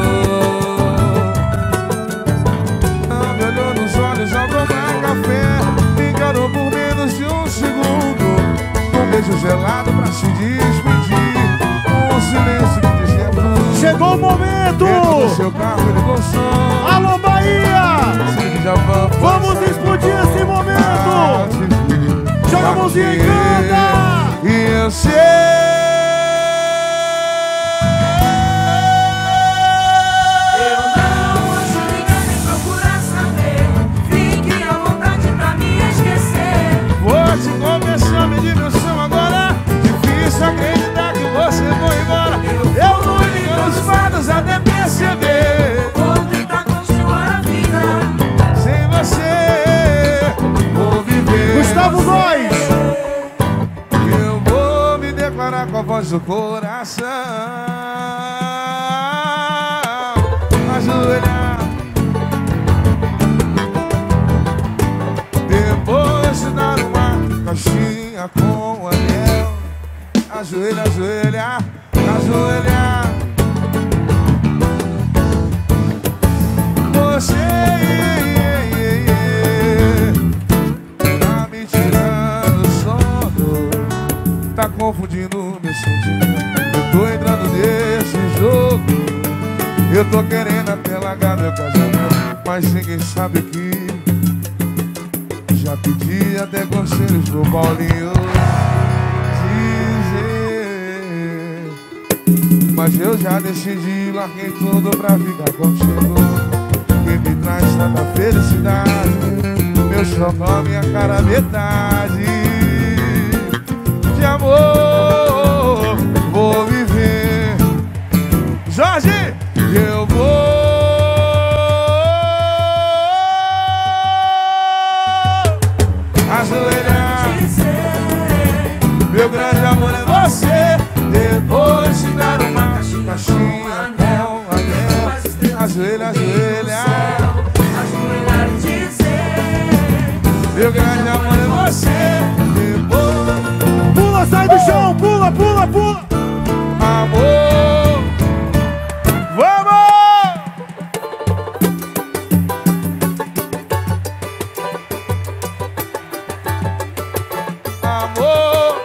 Não me olhou nos olhos ao tomar café, me encarou por menos de um segundo. Um beijo gelado pra se despedir, um silêncio que dizia tudo. Chegou o momento! Dentro do seu carro ele gostou. Alô, Bahia! Vamos explodir esse momento! Joga a mãozinha e canta! E eu sei. Eu não ouço ninguém nem procurar saber. Fique à vontade pra me esquecer. Vou te confessar, me diversão agora. Difícil acreditar que você foi embora. Eu não ligo os fatos até perceber. Vou tentar continuar a vida sem você, vou viver. Gustavo Góes! Eu vou me declarar com a voz do coração. Ajoelhar. Depois de dar uma caixinha com anel. Ajoelha, ajoelha, ajoelhar. Você tá me tirando o sono, tá confundindo meu sentimento. Eu tô entrando nesse jogo, eu tô querendo até largar meu casamento, mas ninguém sabe que já pedi até conselhos pro Paulinho dizer, mas eu já decidi, larguei tudo pra ficar contigo. Que me traz tanta felicidade, meu xodó, minha cara metade. De amor vou viver. Jorge, eu vou ajoelhar. Meu grande amor é você. Depois de dar uma caixinha, anel, anel. Ajoelha, ajoelha. ajoelhar e dizer: Meu grande amor é você. Depois, Pula, sai do chão, pula, pula, pula! amor, vamos! Amor,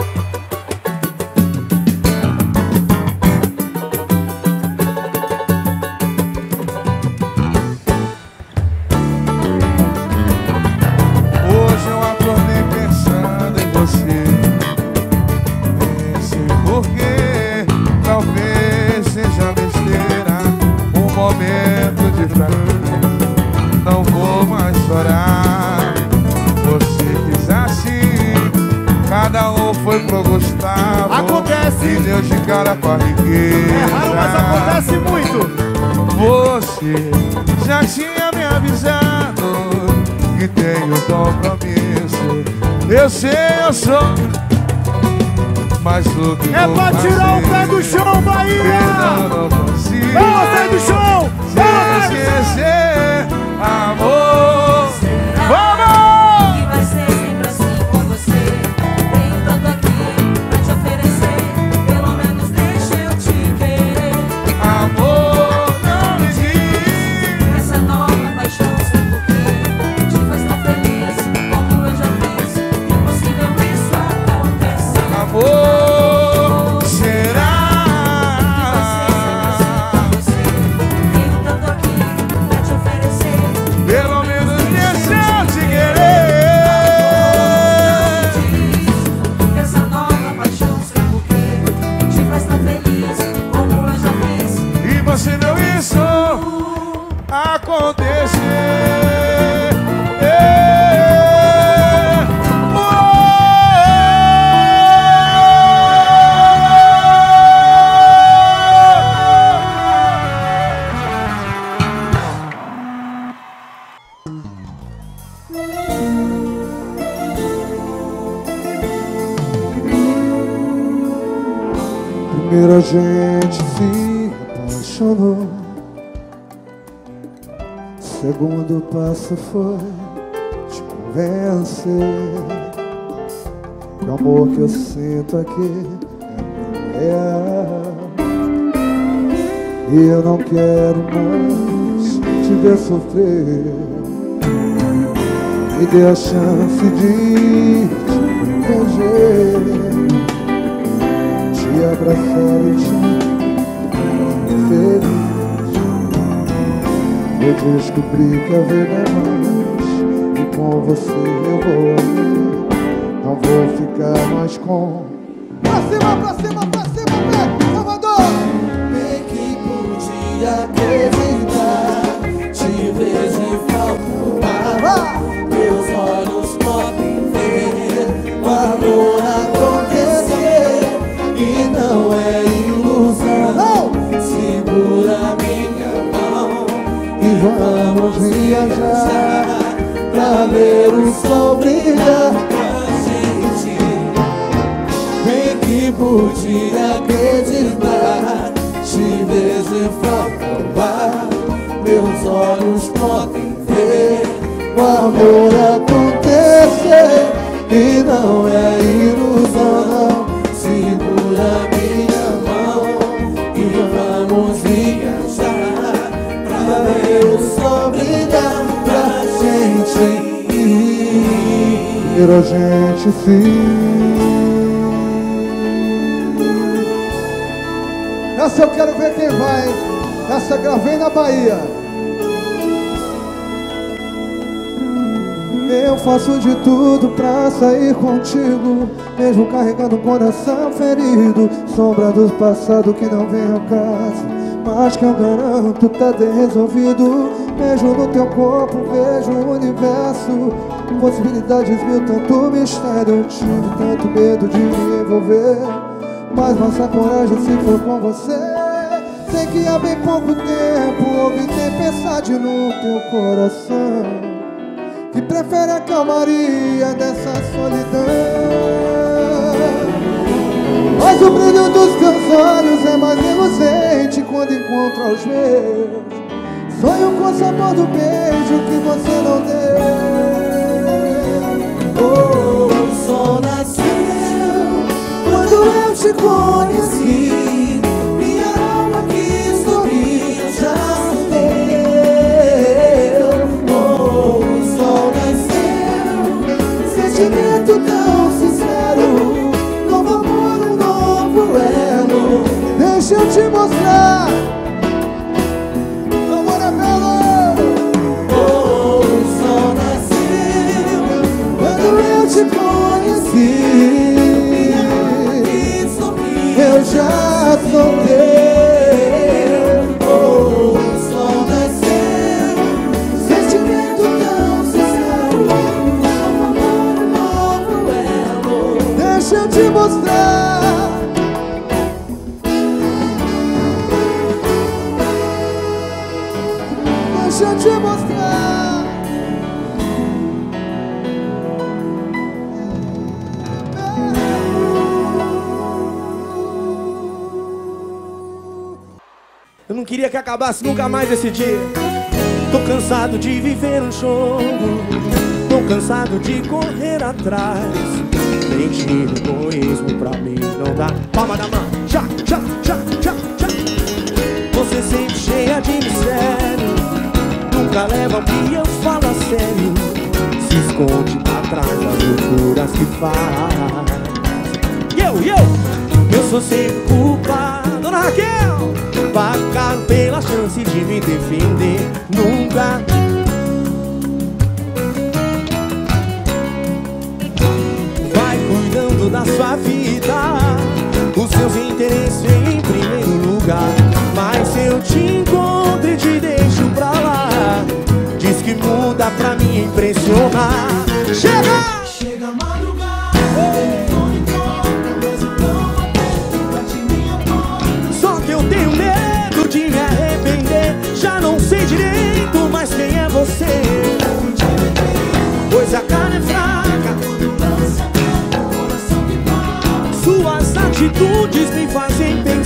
hoje eu acordei pensando em você. Nem sei porquê, talvez seja besteira, um momento de fraqueza. Não vou mais chorar. Você quis assim, cada um foi pro Gustavo. Acontece. E deu de cara com a riqueza. É raro, mas acontece muito! Você já tinha me avisado que tenho compromisso. Eu sei, eu sou, mas o que É vou pra tirar o fazer? pé do chão, Bahia! Eu não consigo. Vamos, sai do chão! Se esquecer, amor. Vamos! E vai ser sempre assim com você. Tenho tanto aqui pra te oferecer. Pelo menos deixa eu te querer. Amor, não me diz. Essa nova paixão sei porquê te faz tão feliz como eu já fiz. Impossível isso acontecer. Amor, será? Tenho tanto aqui pra te oferecer. Primeiro a gente se apaixonou, segundo passo foi te convencer que o amor que eu sinto aqui é real. E eu não quero mais te ver sofrer. Me dê a chance de te proteger, te abraçar e te fazer feliz. Eu descobri que a vida é mais, e com você eu vou ali. Não vou ficar mais com... Pra cima, pra cima, pra cima, pé, Salvador! Bem que podia acreditar, te vejo e falta. Meus olhos podem ver o amor acontecer, e não é ilusão. Segura minha mão E vamos viajar pra ver o sol brilhar pra gente. Bem que podia acreditar, te vejo e falta. Meus olhos podem ver o amor acontecer, e não é ilusão. Segura minha mão e vamos viajar pra ver o sol brilhar pra gente. Primeiro a gente se... Essa eu quero ver quem vai. Essa gravei na Bahia. Eu faço de tudo pra sair contigo, mesmo carregando o coração ferido. Sombra do passado que não vem ao caso, mas que eu garanto tá resolvido. Beijo no teu corpo, vejo o universo, possibilidades mil, tanto mistério. Eu tive tanto medo de me envolver, mas nossa coragem se for com você. Sei que há bem pouco tempo houve tempestade no teu coração, que prefere a calmaria dessa solidão. Mas o brilho dos teus olhos é mais reluzente quando encontro aos meus. Sonho com o sabor do beijo que você não deu. Oh, o sol nasceu quando eu te conheci. Minha alma quis sorrir, já deu. Oh, o sol nasceu, sentimento tão sincero, novo amor, um novo elo. Deixa eu te mostrar. Amor é belo. Oh, o sol nasceu quando eu te conheci. Eu já sou teu. Oh, o sol nasceu, sentimento tão sincero, novo amor, um novo elo. Deixa eu te mostrar. Deixa eu te mostrar. Eu não queria que acabasse nunca mais esse dia. Tô cansado de viver um jogo, tô cansado de correr atrás. Mentir, egoísmo pra mim não dá. Palma da mão, tchá, tchá, tchá, tchá, tchá. Você sempre cheia de mistério, nunca leva o que eu falo a sério. Se esconde atrás das loucuras que faz. Eu, eu, eu sou sempre culpado, Dona Raquel, pagado pela chance de me defender. Nunca vai cuidando da sua vida, os seus interesses em primeiro lugar. Mas se eu te encontro e te deixo pra lá, diz que muda pra me impressionar. Chega! Chega a madrugada, o telefone toca, mas então aperto, bate minha porta. Só que eu tenho medo de me arrepender. Já não sei direito mais quem é você, pois a cara é fraca, Lança o coração que bate. suas atitudes me fazem pensar.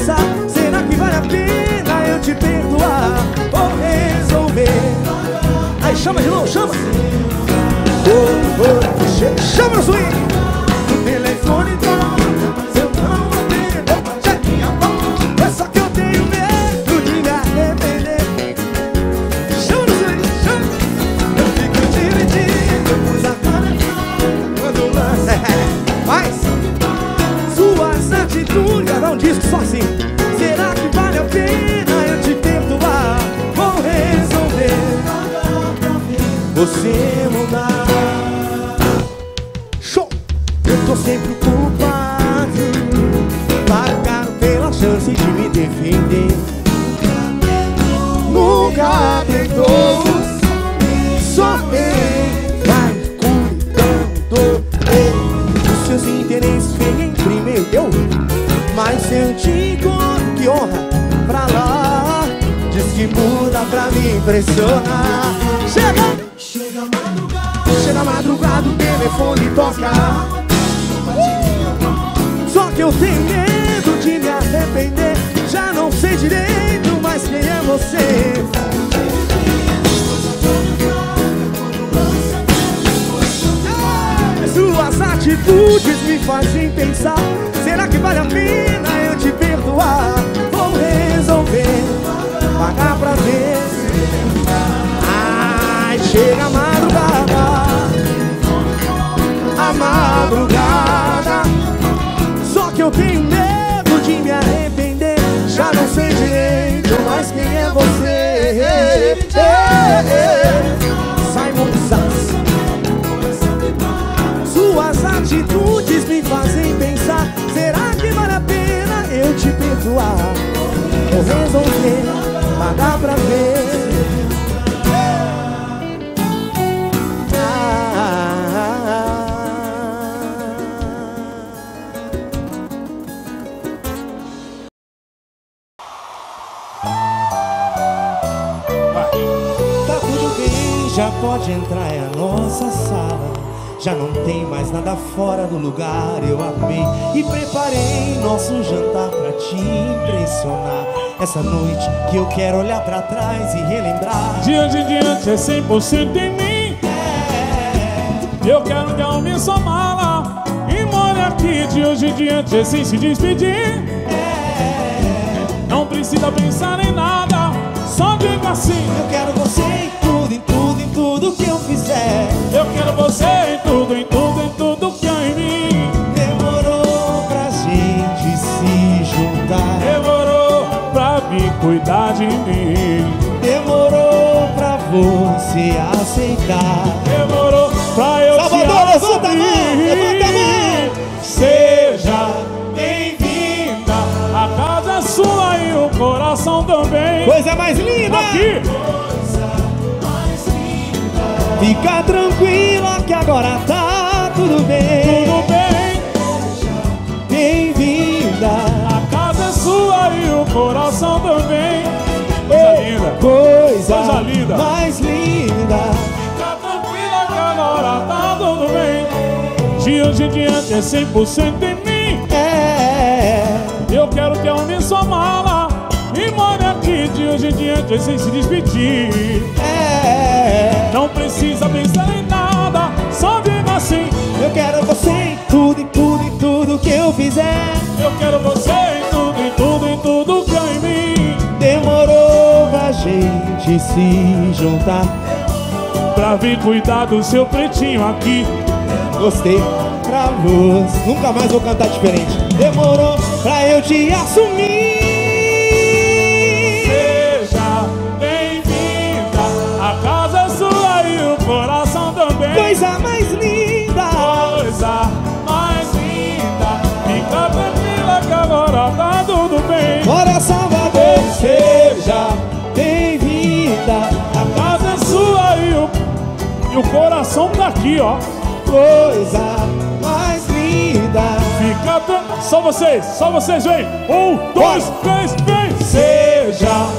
te perdoar, vou resolver. Aí chama de novo, chama. Oh, oh, ch- chama no swing. O telefone toca, mas eu não atendo. Já tinha bom, é só que eu tenho medo de me arrepender. Chama no swing, chama. Eu fico dividido, pois agora quando lança. Mas suas atitudes, não diz que só assim. Será que vale a pena eu te perdoar? Vou resolver você mudar. Show! Eu tô sempre culpado, pagado pela chance de me defender. Nunca tentou, só tem, vai cuidando. Os seus interesses vêm em primeiro, deu? Mas se eu te encontro, que honra, pra lá. Diz que muda pra me impressionar. Chega! Chega madrugada, chega madrugada, o telefone toca. Só que eu tenho medo de me arrepender. Já não sei direito, mas quem é você? Suas atitudes me fazem pensar. Será que vale a pena eu te perdoar? Vou resolver, pagar pra ver. Ai, chega a madrugada, a madrugada. Só que eu tenho medo de me arrepender. Já não sei direito, mas quem é você? Simon Sass. Suas atitudes me fazem pensar. Será que vale a pena eu te perdoar? Vou resolver, pagar pra ver. Tá tudo bem, já pode entrar, é a nossa sala. Já não tem mais nada fora do lugar. Eu arrumei e preparei nosso jantar pra te impressionar. Essa noite que eu quero olhar pra trás e relembrar. De hoje em diante é cem por cento em mim. É. Eu quero que arrume sua mala e more aqui. De hoje em diante é sem se despedir. É. Não precisa pensar em nada, só diga assim. Eu quero você em tudo, em tudo, em tudo que eu fizer. Eu quero você em tudo, em tudo, em tudo que há em mim. Demorou pra gente se juntar. Demorou pra me cuidar de mim. Demorou pra você aceitar. Demorou pra eu Salvador, te levanta a mão, levanta a mão. Seja bem-vinda, a casa é sua e o coração também. Coisa mais linda! Aqui! Fica tranquila que agora tá tudo bem. Tudo bem, Bem-vinda. a casa é sua e o coração também. Coisa linda, Coisa, Coisa linda. mais linda. fica tranquila que agora tá tudo bem. De hoje em diante é cem por cento em mim. É. Eu quero que arrume sua mala e more aqui. De hoje em diante é sem se despedir. É. Não precisa pensar em nada, só diga assim. Eu quero você em tudo, em tudo, em tudo que eu fizer. Eu quero você em tudo, em tudo, em tudo que há em mim. Demorou pra gente se juntar. Pra vir cuidar do seu pretinho aqui. Gostei. Pra você. Nunca mais vou cantar diferente. Demorou pra eu te assumir. Seja bem-vinda, a casa é sua e o coração também. Coisa mais linda. Coisa mais linda, fica tranquila que agora tá tudo bem. Bora, Salvador. Seja bem-vinda. A casa é sua e o, e o coração tá aqui, ó. Coisa mais linda. Fica tranquila. Só vocês, só vocês, vem. Um, dois, três, vem. Seja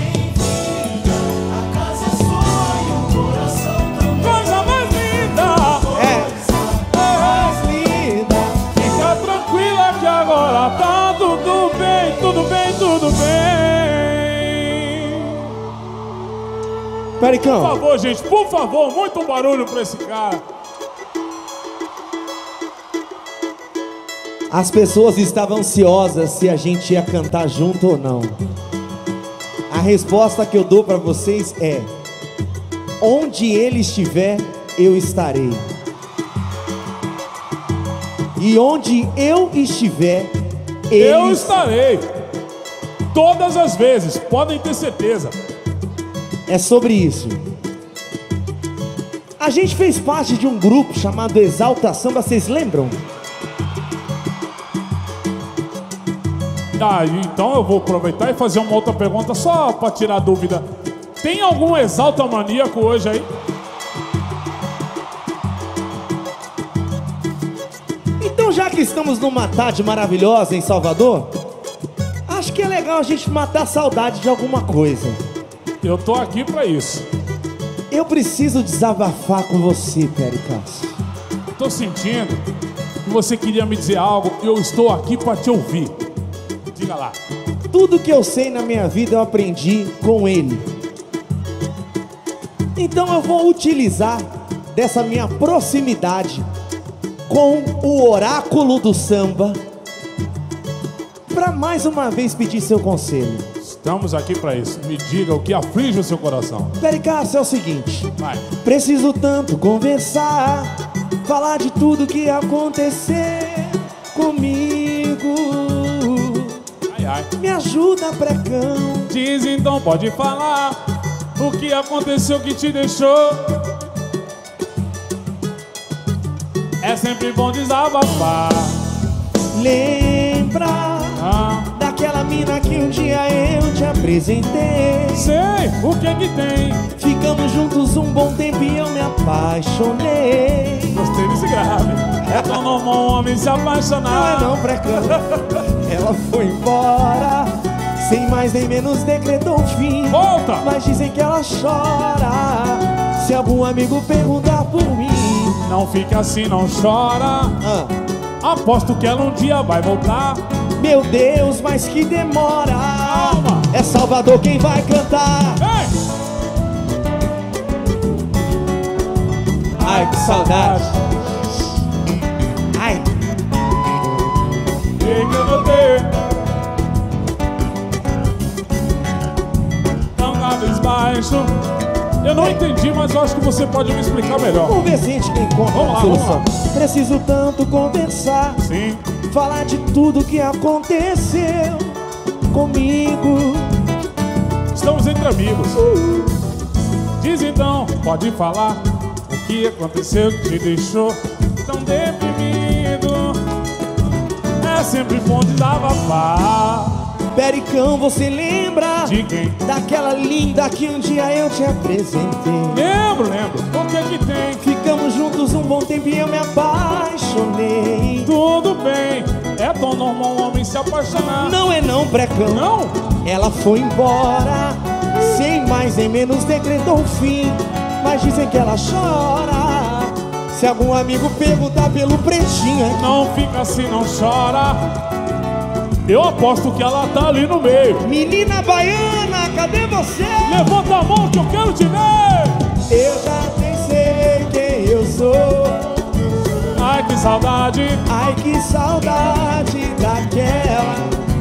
coisa mais linda. É. Mais linda. Fica tranquila que agora tá tudo bem, tudo bem, tudo bem. Pericão. Por favor, gente, por favor, muito barulho pra esse cara. As pessoas estavam ansiosas se a gente ia cantar junto ou não. A resposta que eu dou pra vocês é: onde ele estiver, eu estarei. E onde eu estiver, ele Eu estarei. Todas as vezes, podem ter certeza. É sobre isso. A gente fez parte de um grupo chamado Exalta Samba, vocês lembram? Ah, então eu vou aproveitar e fazer uma outra pergunta só pra tirar dúvida. Tem algum exalta maníaco hoje aí? Então, já que estamos numa tarde maravilhosa em Salvador, acho que é legal a gente matar a saudade de alguma coisa. Eu tô aqui pra isso. Eu preciso desabafar com você, Pericas. Tô sentindo que você queria me dizer algo e eu estou aqui pra te ouvir. Diga lá. Tudo que eu sei na minha vida eu aprendi com ele. Então eu vou utilizar dessa minha proximidade com o oráculo do samba para mais uma vez pedir seu conselho. Estamos aqui pra isso. Me diga o que aflige o seu coração. Pericas, é o seguinte. Vai. Preciso tanto conversar, falar de tudo que acontecer comigo. Ai, ai. Me ajuda, precão. Diz então, pode falar o que aconteceu que te deixou. É sempre bom desabafar. Lembra Ah, daquela mina que um dia eu te apresentei? sei o que que tem. Ficamos juntos um bom tempo e eu me apaixonei. Gostei desse grave. É tão normal um homem se Não é apaixonar. não, precão. Ela foi embora, sem mais nem menos decretou o fim. Volta! Mas dizem que ela chora se algum amigo perguntar por mim. Não fica assim, não chora. Ah, Aposto que ela um dia vai voltar. meu Deus, mas que demora. Calma. É Salvador quem vai cantar. Ei! Ai, que saudade. Ai, Ei, que eu notei. Tão cabisbaixo. Eu não entendi, mas eu acho que você pode me explicar melhor. vamos ver se a gente encontra Vamos a lá, solução. vamos Preciso tanto conversar, Sim. falar de tudo que aconteceu comigo. Estamos entre amigos. Diz então, pode falar o que aconteceu que te deixou tão deprimido. É sempre bom desabafar. Pericão, você lembra De quem? daquela linda que um dia eu te apresentei? Lembro, lembro. O que que tem? Ficamos juntos um bom tempo e eu me apaixonei. Tudo bem. É tão normal um homem se apaixonar. Não é não, precão. Não? Ela foi embora, sem mais nem menos decretou o fim. Mas dizem que ela chora se algum amigo perguntar pelo pretinho aqui. Não fica assim, não chora. Eu aposto que ela tá ali no meio. Menina baiana, cadê você? Levanta a mão que eu quero te ver. Eu já nem sei quem eu sou. Ai, que saudade. Ai, que saudade daquela.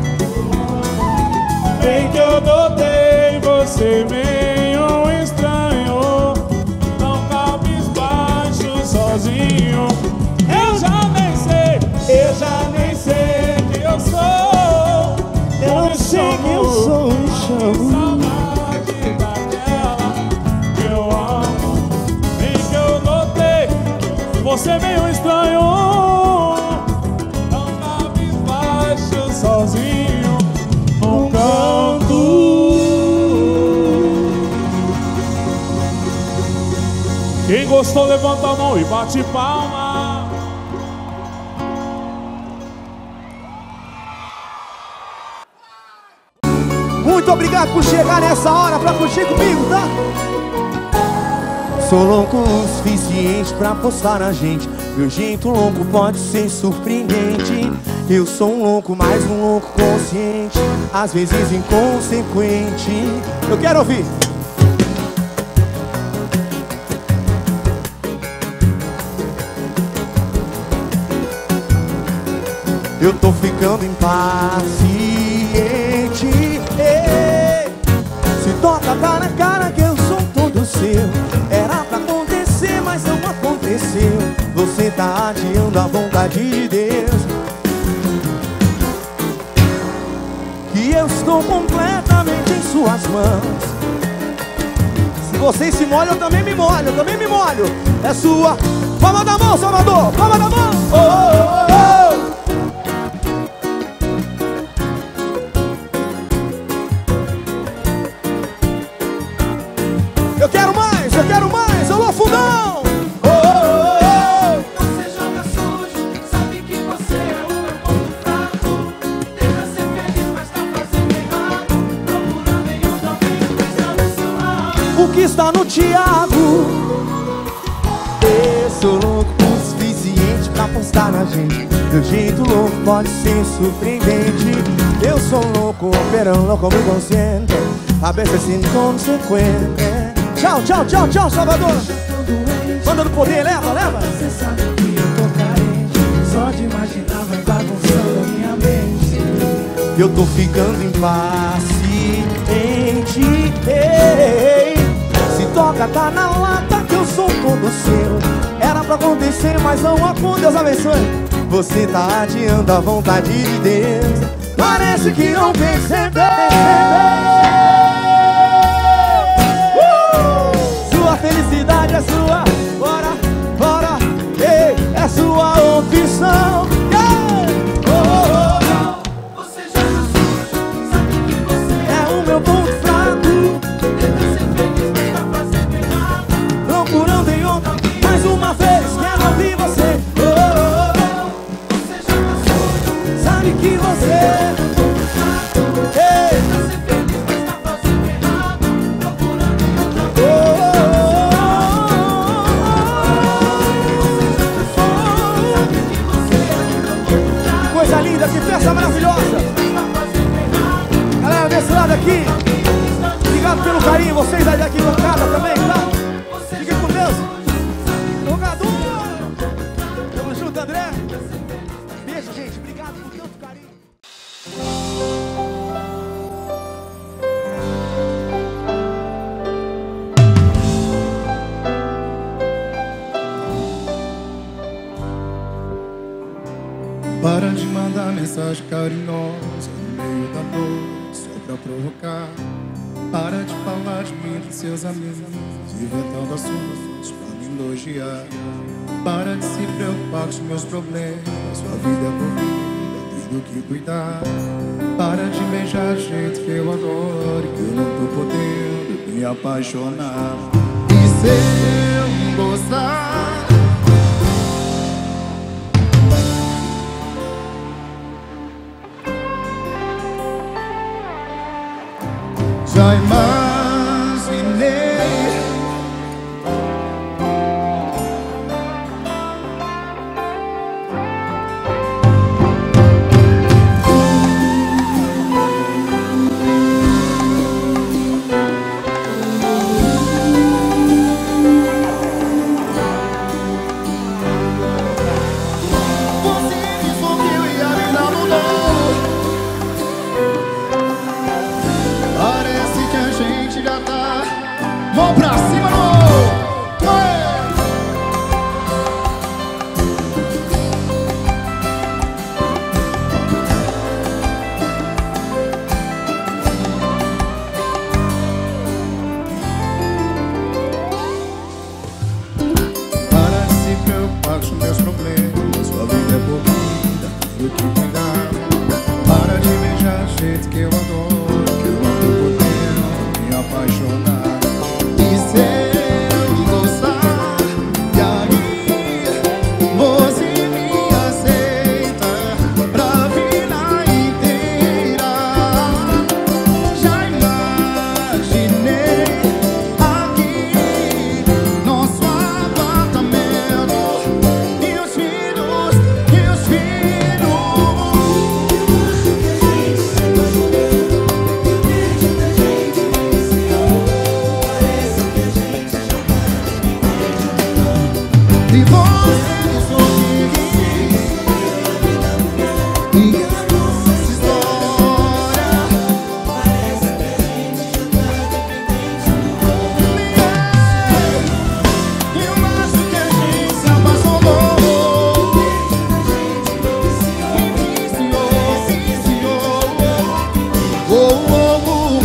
Bem que eu notei você meio estranho, tão cabisbaixo, sozinho. Eu já nem sei, eu já nem sei quem eu sou. Eu não sei quem eu sou, me chamo. Saudade daquela que eu amo. Bem que eu notei você meio estranho, tão cabisbaixo, sozinho, num canto. Quem gostou, levanta a mão e bate palma. Muito obrigado por chegar nessa hora pra curtir comigo, tá? Sou louco o suficiente pra postar na gente. Meu jeito louco pode ser surpreendente. Eu sou um louco, mas um louco consciente, às vezes inconsequente. Eu quero ouvir. Eu tô ficando impaciente. Ei, se toca, tá na cara que eu sou todo seu. Era pra acontecer, mas não aconteceu. Você tá adiando a vontade de Deus. Que eu estou completamente em suas mãos. Se vocês se molham, eu também me molho, eu também me molho. É sua. Palma da mão, Salvador, palma da mão. Oh, oh, oh. Eu quero mais, eu quero mais, alô fundão. Oh, oh, oh. Você joga sujo, sabe que você é o meu ponto fraco. Tenta ser feliz, mas tá fazendo errado. Procurando em outro alguém, pensando em seu lado. O que está no Thiago? Eu sou louco o suficiente pra apostar na gente. Meu jeito louco pode ser surpreendente. Eu sou louco, pero louco muy consciente. A veces inconsequente. Tchau, tchau, tchau, tchau, Salvador. Manda no poder, leva, leva. Você sabe que eu tô carente. Só de imaginar vai bagunçando a minha mente. Eu tô ficando impaciente. Ei, se toca, tá na lata que eu sou todo seu. Era pra acontecer, mas não aconteceu. Deus abençoe. Você tá adiando a vontade de Deus. Parece que não percebeu. Sua felicidade é sua. Bora, bora. Ei, é sua opção. Yeah. Oh, oh, oh. Você joga sujo, sabe que você É o meu ponto fraco. tenta ser feliz, mas tá fazendo errado. Procurando em outra. Mais uma vez, quero ouvir você. Oh, oh, oh. Você joga sujo, Sabe que você Ei. tenta ser feliz, mas tá fazendo errado. Procurando em outra Oh, que coisa linda, que festa maravilhosa. Galera desse lado aqui, obrigado pelo carinho. Vocês aí daqui no casa também, tá? Fiquem com Deus. Jogador. Tamo junto, André. Beijo, gente. Obrigado por tanto carinho. Para de mandar mensagem carinhosa no meio da noite só pra provocar. Para de falar de mim dos seus amigos, inventando assuntos pra me elogiar. Para de se preocupar com os meus problemas, sua vida é corrida, tenho que cuidar. Para de beijar gente que eu adoro e que eu não tô podendo me apaixonar. E se eu não gostar, já imaginei você disse que eu ia me dar mudou. Parece que a gente já tá. Mão pra cima, no! Para de se preocupar com os meus problemas, sua vida é corrida, tenho que cuidar. Para de beijar gente que eu adoro, que eu não tô podendo me apaixonar. E se eu gostar, e aí você me aceita pra vida inteira. Já imaginei aqui nosso apartamento e os filhos, e os filhos. oh.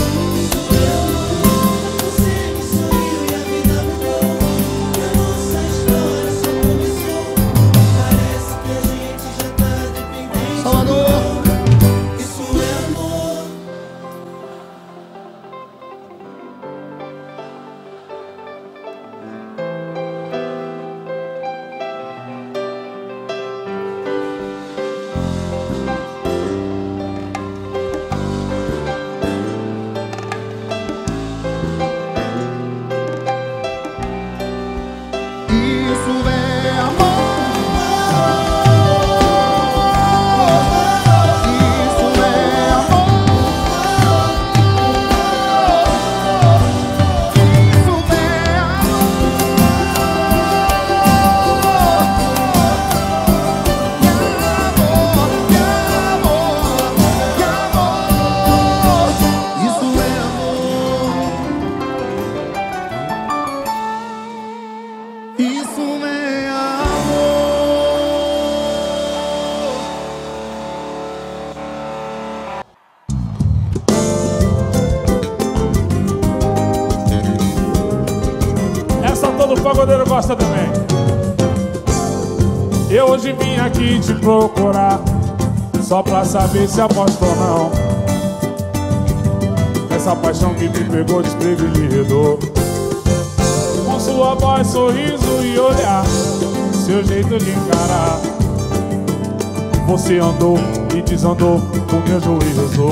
Você me sorriu e a vida mudou. E a nossa história só começou. Parece que a gente já tá dependente. Salvador. Isso é amor. Isso é amor. Isso é amor. Isso é Isso é amor. Essa todo pagodeiro gosta também. Eu hoje vim aqui te procurar só pra saber se aposta ou não. Essa paixão que me pegou desprevenido. Com sua voz, sorriso e olhar, seu jeito de encarar, você andou e desandou com meu juízo.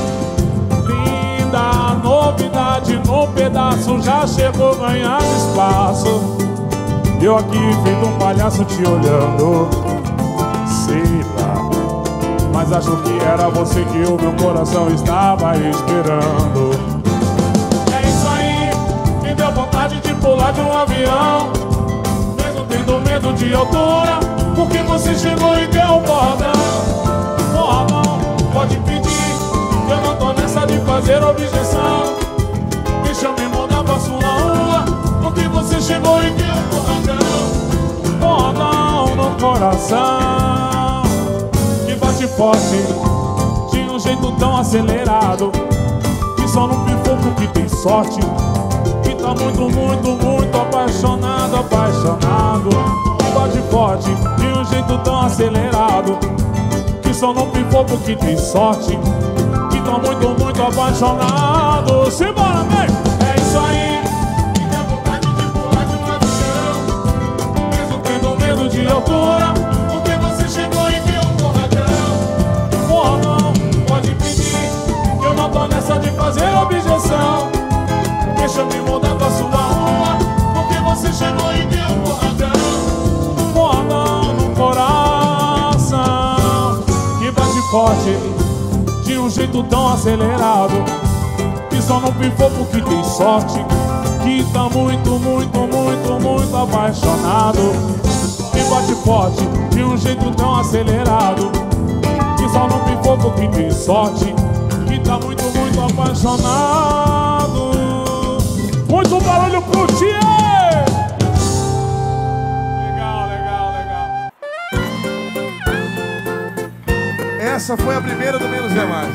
Linda novidade no pedaço, já chegou ganhando espaço. Eu aqui feito um palhaço te olhando. Sei lá, mas acho que era você que o meu coração estava esperando. É isso aí, me deu vontade de pular de um avião, mesmo tendo medo de altura, porque você chegou e deu um bordão. Porra, não, pode pedir, eu não tô nessa de fazer objeção. Deixa eu me mudar pra sua rua, porque você chegou e deu um bordão. Bordão no coração, que bate forte, de um jeito tão acelerado, que só não pifou porque tem sorte. Que tá muito, muito, muito apaixonado, apaixonado. Que bate forte, de um jeito tão acelerado, que só não pifou porque tem sorte. Que tá muito, muito apaixonado. Simbora, vem! É isso aí, me dá vontade de pular de um avião, mesmo tendo medo de altura, porque você chegou e deu um porradão. Porra, não, pode pedir, que eu não tô nessa de fazer objeção. Deixa eu me mudar pra sua rua, porque você chegou e deu um porradão. Porradão no coração, que bate forte, de um jeito tão acelerado, que só não pifou porque tem sorte. Que tá muito, muito, muito, muito apaixonado. Que bate forte, de um jeito tão acelerado, que só não pifou porque tem sorte. Que tá muito, muito apaixonado. Muito barulho pro Tchê! Legal, legal, legal. Essa foi a primeira do Menos é Mais.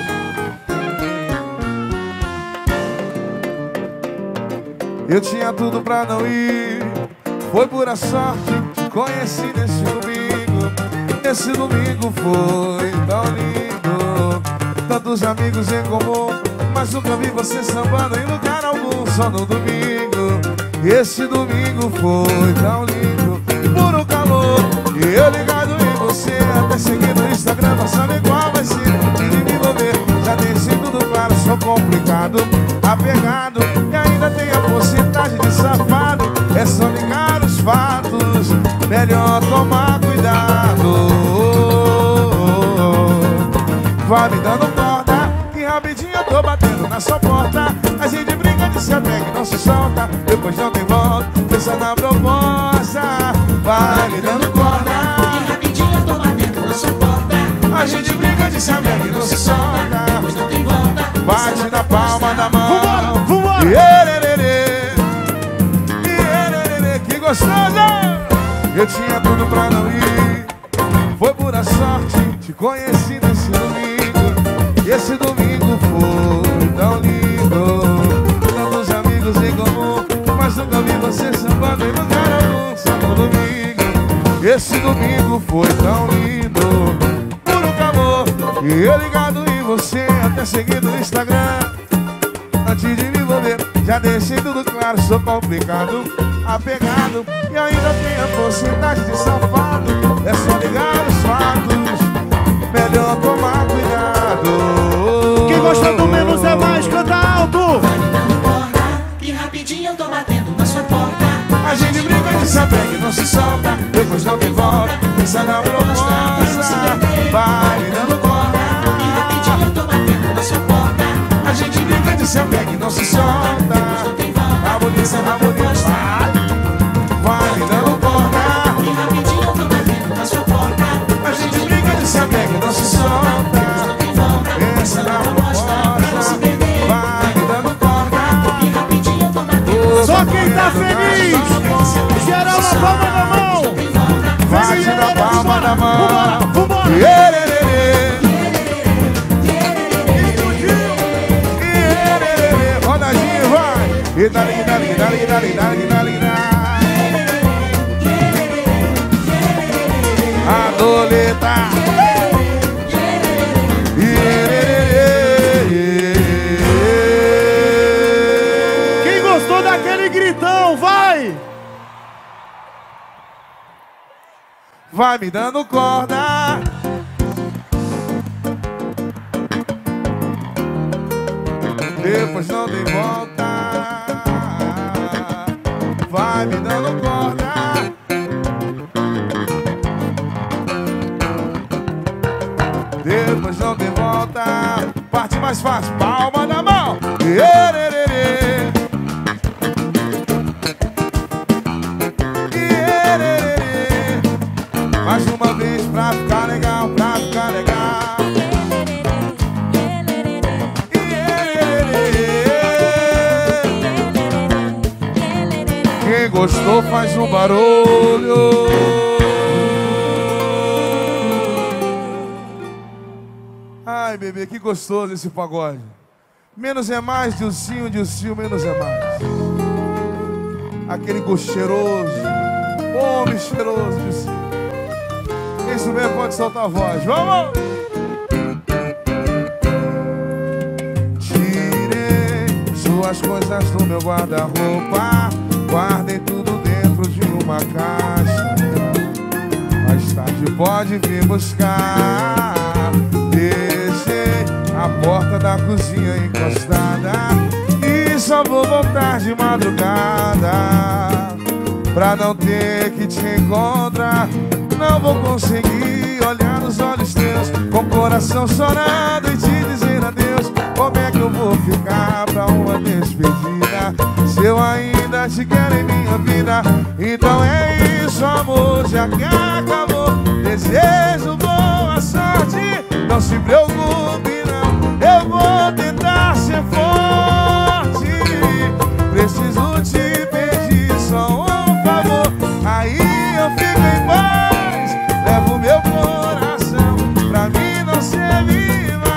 Eu tinha tudo pra não ir, foi pura sorte, te conheci nesse domingo. Esse domingo foi tão lindo, tantos amigos em comum, mas nunca vi você sambando em lugar algum, só no domingo. Esse domingo foi tão lindo, puro calor, e eu ligado em você, até seguir no Instagram, pra saber qual vai ser de me envolver. Já deixei tudo claro, sou complicado, apegado, e ainda tem a porcentagem de safado. É só ligar os fatos, melhor tomar cuidado. Vai me dando corda, que rapidinho eu tô batendo na sua porta. A gente brinca de se apega e não se solta, depois não tem volta, pensa na proposta. Vai me dando corda, E rapidinho eu tô batendo na sua porta. a gente brinca de se apega e não se solta, Depois não tem volta. bate na palma da mão. Vambora, vambora! Iererê, iererê, que gostoso! Eu tinha tudo pra não ir, foi pura sorte, te conheci nesse domingo. Esse domingo foi tão lindo. Tantos amigos em comum, mas nunca vi você sambando em lugar algum. Só no domingo. Esse domingo foi tão lindo. Puro calor. E eu ligado em você, até seguindo no Instagram. Antes de me envolver, já deixei tudo claro. Sou complicado, apegado, e ainda tenho a porcentagem de safado. É só ligar os fatos, melhor tomar cuidado. Quem gosta do menos é mais, canta alto. Vai me dando corda, que rapidinho eu tô batendo na sua porta. A gente brinca de saber que não se solta, depois não tem volta. Pensa na proposta, vai me dando corda, Que rapidinho eu tô batendo na sua porta. a gente brinca de saber que não se solta. Depois não tem volta. A bonita, a bonita, vai me dando corda. Que rapidinho eu tô batendo na sua porta. A gente brinca de saber que não se solta. Depois não tem volta. Pensa na proposta, vai me dando corda. Que rapidinho eu tô batendo. Só quem tá feliz, geral na palma da mão. Vai na palma da mão. Vambora, vambora. Iererê. Iererê. Rodadinho, vai. E dali, dali, dali, dali, dali, dali, dali. A doleta. Quem gostou daquele gritão, vai! Vai me dando corda. Depois não tem volta. Vai me dando corda. Depois não tem volta. Parte mais fácil, palma na mão. Iererê. Iererê. Mais uma vez pra ficar legal, pra ficar legal. Quem gostou faz um barulho. Ai, bebê, que gostoso esse pagode. Menos é mais, Dilcinho, Dilcinho, menos é mais. Aquele gosto cheiroso, homem cheiroso, Dilcinho. Isso mesmo, pode soltar a voz. Vamos! Tirei suas coisas do meu guarda-roupa, guardei tudo dentro de uma caixa. Mais tarde pode vir buscar. Deixei a porta da cozinha encostada e só vou voltar de madrugada pra não ter que te encontrar. Não vou conseguir olhar nos olhos teus com o coração chorando e te dizer adeus. Como é que eu vou ficar pra uma despedida se eu ainda te quero em minha vida? Então é isso, amor, já que acabou. Desejo boa sorte, não se preocupe não, eu vou tentar ser forte. Preciso te pedir só um favor, aí eu fico em paz. Levo meu coração pra mim não ser viva.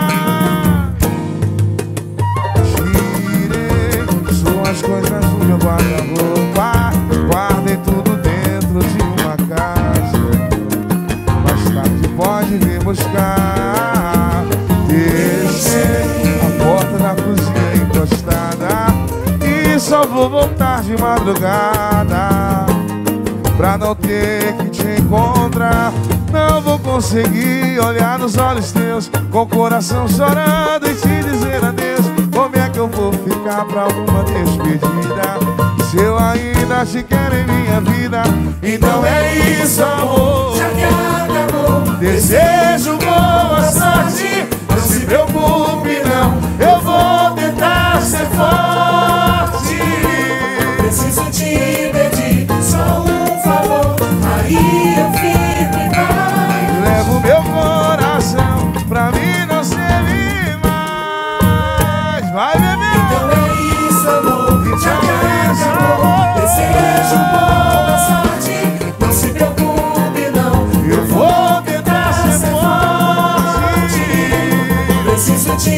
Tirei suas coisas do meu guarda-roupa, guardei tudo dentro de uma caixa. Mais tarde pode vir buscar. Deixei a porta da cozinha encostada e só vou voltar de madrugada pra não ter que te encontrar. Não vou conseguir olhar nos olhos teus com o coração chorando e te dizer adeus. Como é que eu vou ficar pra uma despedida se eu ainda te quero em minha vida? Então é isso, amor, Já que acabou. desejo boa sorte, não se preocupe não, eu vou tentar ser forte. Preciso te pedir só um favor, aí eu fico em paz. Levo meu coração pra mim não ser mais. Vai, bebê! Então é isso, amor, já que acabou. Desejo boa sorte, não se preocupe não, Eu vou tentar ser forte. preciso te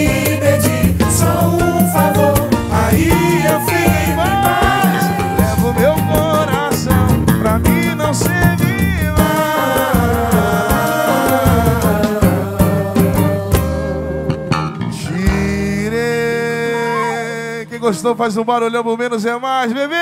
Quem gostou faz um barulhão por menos é mais, bebê!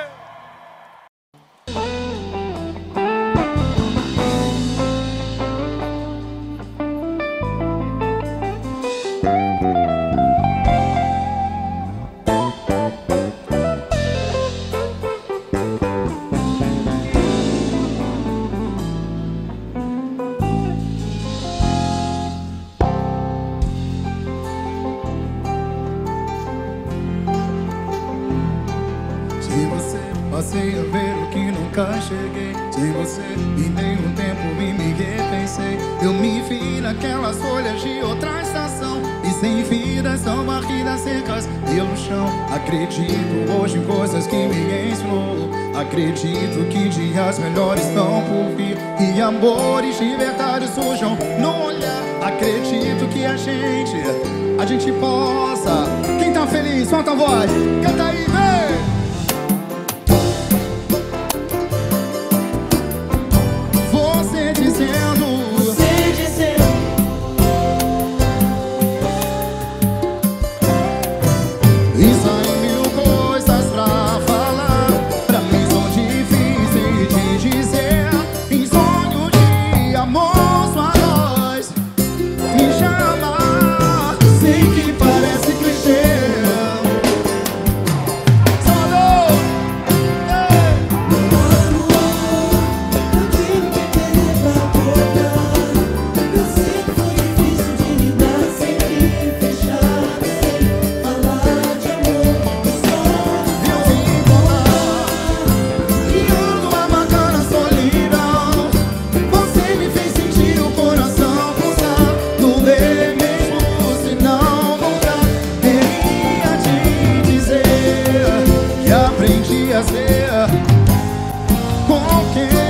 Sem você, passei a ver o que nunca cheguei. Sem você, e dei um tempo e me repensei. Eu me vi naquelas folhas de outra estação, e sem vida são varridas secas pelo chão. Acredito hoje em coisas que me ensinou. Acredito que dias melhores estão por vir, e amores de verdade surjam no olhar. Acredito que a gente, a gente possa. Quem tá feliz, solta a voz, canta aí, vem! Você dizendo, Você dizendo, isso aí mil coisas pra falar. Pra mim são difíceis de dizer. Em sonho de amor sua voz me chama. Sei que parece clichê. Salvador! eu tenho que querer pra acordar. Eu sei que foi difícil de lidar sem me fechar, sem falar de amor. Eu vim colar e ando amargando a solidão. Você me fez sentir o coração pulsar. Não vê mesmo se não voltar. Queria te dizer que aprendi a ser com quem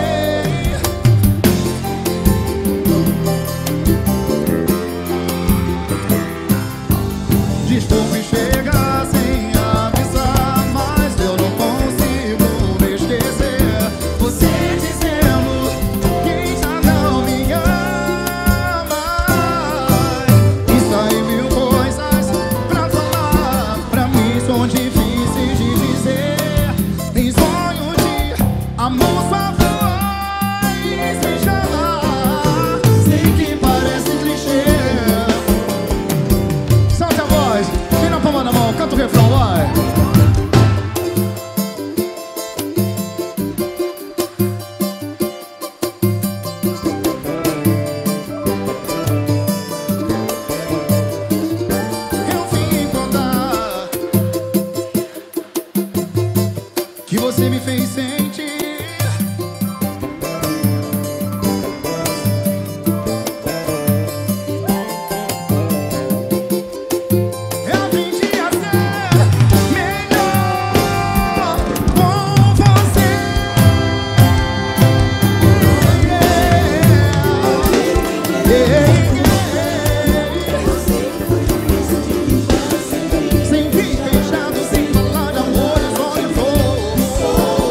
desculpe chegar sem avisar, mas eu não consigo me esquecer. Você dizendo que já não me ama. Isso aí mil coisas pra falar. Pra mim são difíceis de dizer. Em sonho de amor sua voz me chama. Sei que parece clichê. Solta a voz, tira a palma na mão, canta o refrão, vai. Eu vim contar que você me fez sentir. Eu aprendi a ser melhor com você. Sem fim fechado, sem falar de amor, eu só me vou.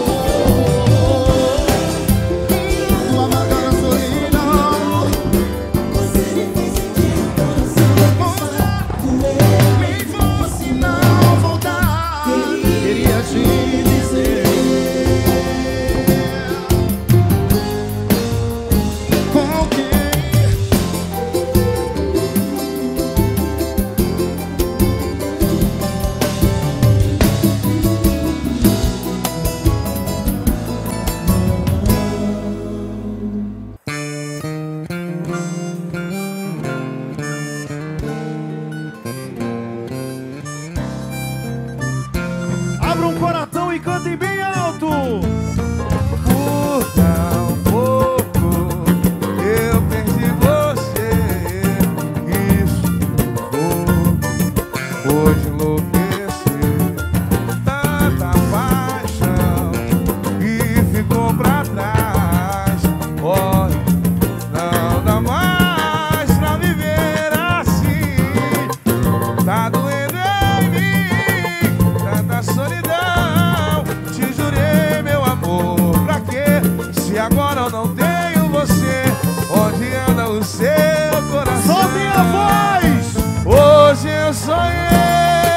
Indo amargar a solidão. Você me fez sentir o coração Mesmo se não voltar, queria te dizer com quem Abra um coração e cantem bem alto. Por tão pouco eu perdi você. Isso foi, hoje enlouquecer. Tanta paixão e ficou pra trás. Olha, não dá mais pra viver assim. Tá doendo em mim, tanta solidão. Te jurei, meu amor, pra quê? Se agora eu não tenho você, onde anda o seu coração? Sobe a voz! Hoje eu sonhei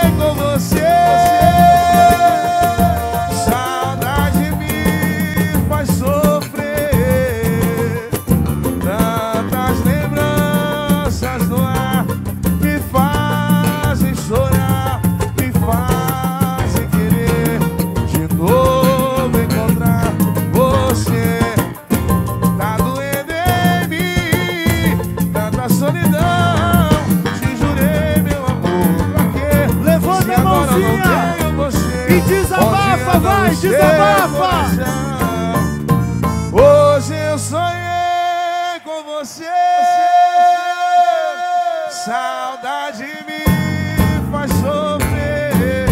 Vamos, desabafa! Hoje eu sonhei com você. Saudade me faz sofrer.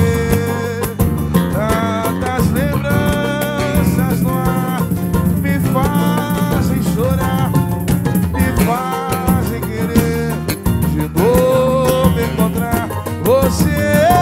Tantas lembranças no ar me fazem chorar, me fazem querer de novo encontrar você.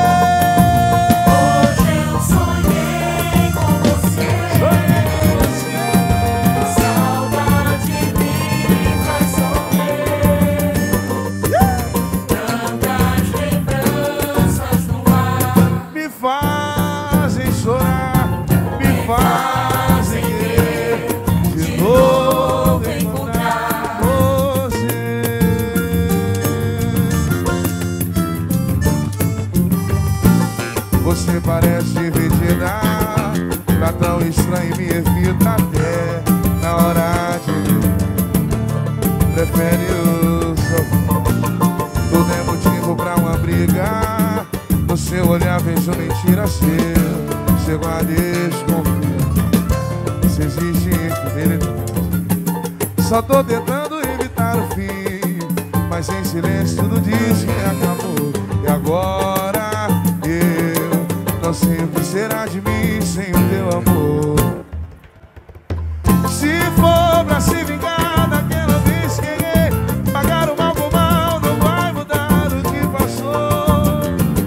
Você parece dividida, tá tão estranho e me evita até na hora de prefere o sofá. Tudo é motivo pra uma briga. No seu olhar vejo mentira seu. Chego a desconfiar se existe infidelidade. Só tô tentando evitar o fim, mas em silêncio tudo diz que acabou. E agora não sei o que será de mim sem o teu amor. Se for pra se vingar daquela vez que errei, pagar o mal com mal não vai mudar o que passou.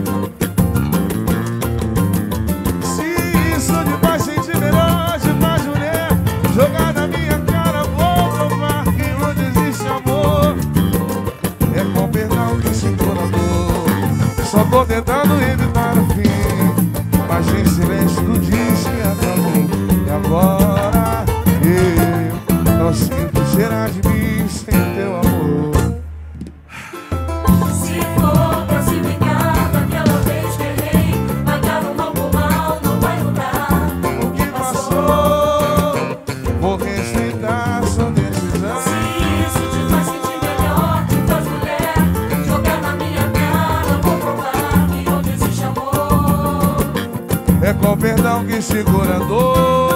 Se isso te faz sentir melhor, te faz mulher, jogar na minha cara, vou provar que onde existe amor é com perdão que segura a dor. Só tô tentando evitar o fim, mas em silêncio tu diz que acabou. E agora eu não sei o que será de mim sem teu amor. Se for pra se vingar daquela vez que errei, pagar o mal por mal não vai mudar O que passou, vou respeitar sua decisão. Se isso te faz sentir melhor, te faz mulher, jogar na minha cara, vou provar que onde existe amor é com perdão que segura a dor.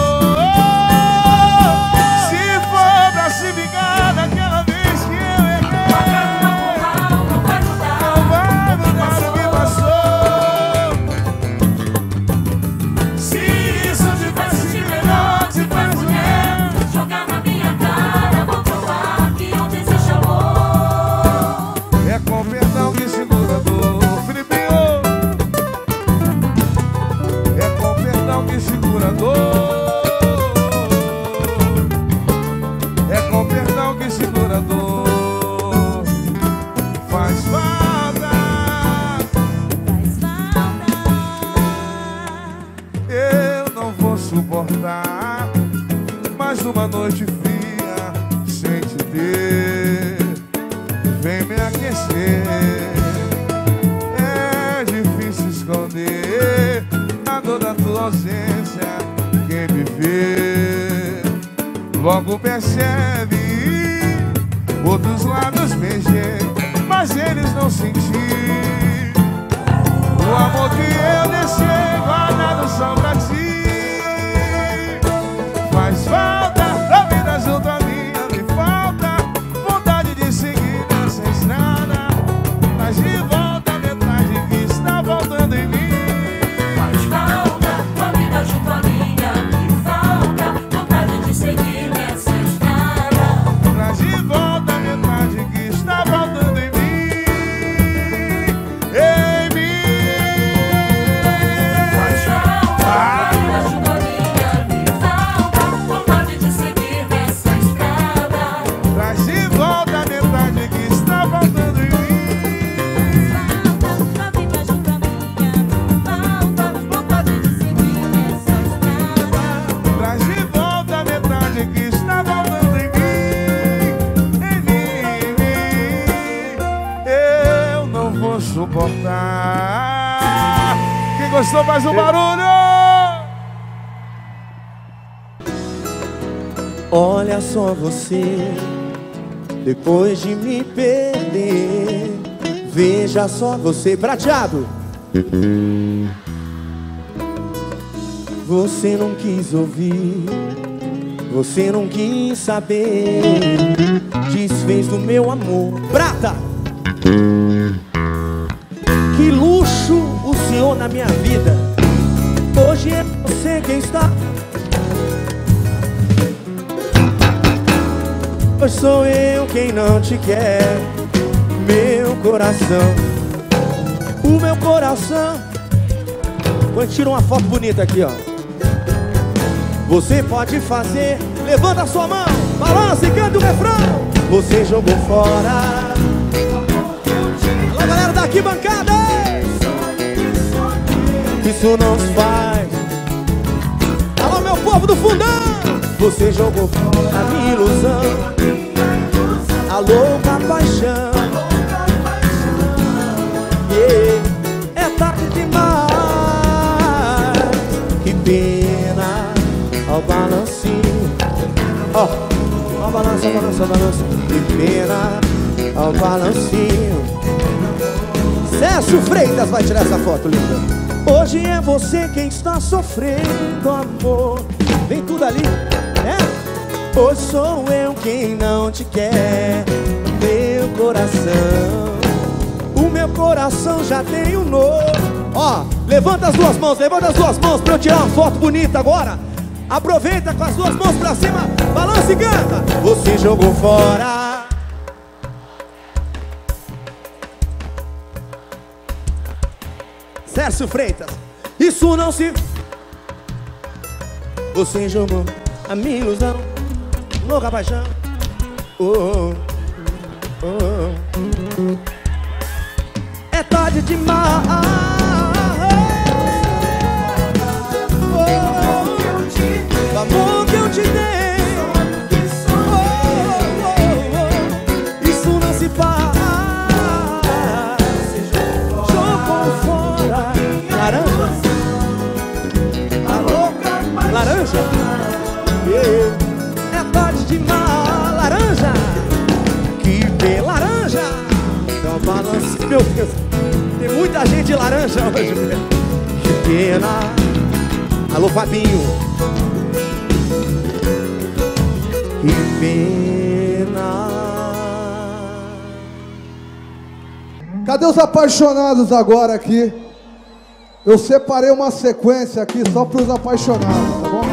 Se for pra se vingar daquela vez que eu errei, pagar o mal por mal não vai mudar não vai mudar o que passou. Se isso te faz sentir melhor, te faz mulher, jogar na minha cara, vou provar que onde existe amor É com perdão que segura a dor. Filipinho, é com perdão que segura a dor. É com perdão que segura a dor. Faz falta, faz falta. eu não vou suportar mais uma noite fria sem te ter. Vem me aquecer. É difícil esconder a dor da tua ausência. Quem me vê logo percebe. Outros lábios beijei, mas eles não senti o amor que eu deixei guardado só pra ti. Faz falta pra vida junto a minha, me falta vontade de seguir nessa estrada. Mas de volta a metade que está voltando em mim. Faz falta tua vida junto à minha, me falta vontade de seguir nessa estrada. Traz de volta a metade que está voltando em mim. Em mim. Faz falta tua vida junto à minha, me falta vontade de seguir nessa estrada. Traz de volta a metade que está voltando em mim. Tua vida junto à minha, me falta vontade de seguir nessa estrada. Traz de volta a metade que está voltando em mim. Em mim, eu não vou suportar. Quem gostou, faz um barulho. Olha só você, depois de me perder. Veja só você, prateado. Você não quis ouvir, você não quis saber, desfez do meu amor. Prata! Que luxo o senhor na minha vida. Hoje é você quem está. Hoje sou eu quem não te quer. Meu coração, o meu coração. Quando tira uma foto bonita aqui, ó. Você pode fazer, levanta a sua mão, balança e canta o refrão. Você jogou fora. Alô, galera da arquibancada, isso não se faz. Alô, meu povo do fundão. Você jogou fora a minha ilusão, a louca paixão. Yeah. É tarde demais. Que pena ao balancinho. Ó, ó, balança, balança, balança. Que pena ao balancinho. César Freitas vai tirar essa foto linda. Hoje é você quem está sofrendo, amor. Vem tudo ali, né? Hoje sou eu quem não te quer. Meu coração, o meu coração já tem um novo. Ó, levanta as duas mãos, levanta as duas mãos pra eu tirar uma foto bonita agora. Aproveita com as duas mãos pra cima, balança e canta. Você jogou fora. Sérgio Freitas, isso não se... Você jogou a minha ilusão, louca paixão. Oh, oh, oh. É tarde demais. Oh, o amor que eu te dei. Oh, oh, oh. Isso não se faz. Jogou fora. Laranja. Alô, laranja. Yeah. É tarde demais. Laranja. Que bem, laranja. Então balança, meu Deus. Tem muita gente laranja hoje. Que pena. Alô, Fabinho. Que pena. Cadê os apaixonados agora aqui? Eu separei uma sequência aqui só para os apaixonados, tá bom?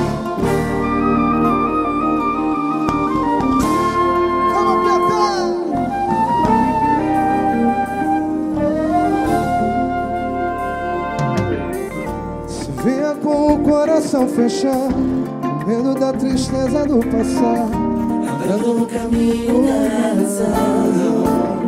Venha com o coração fechado, com medo da tristeza do passado, andando no caminho da razão.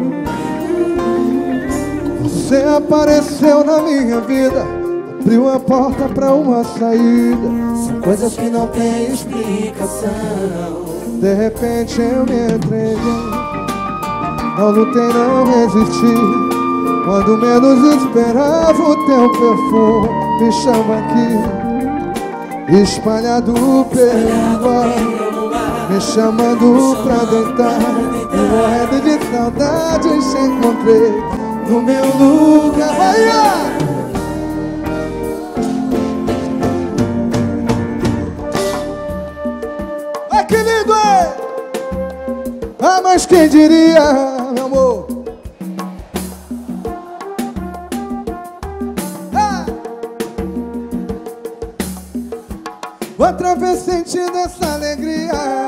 Você apareceu na minha vida, abriu a porta pra uma saída. São coisas que não têm explicação. De repente eu me entreguei, não lutei, não resisti. Quando menos esperava o teu perfume me chama aqui, espalhado pelo ar, me chamando pra deitar. E morrendo de saudade te encontrei no meu lugar. Vai! Ai, que lindo, é! Ah, mas quem diria, meu amor? Outra vez sentindo essa alegria,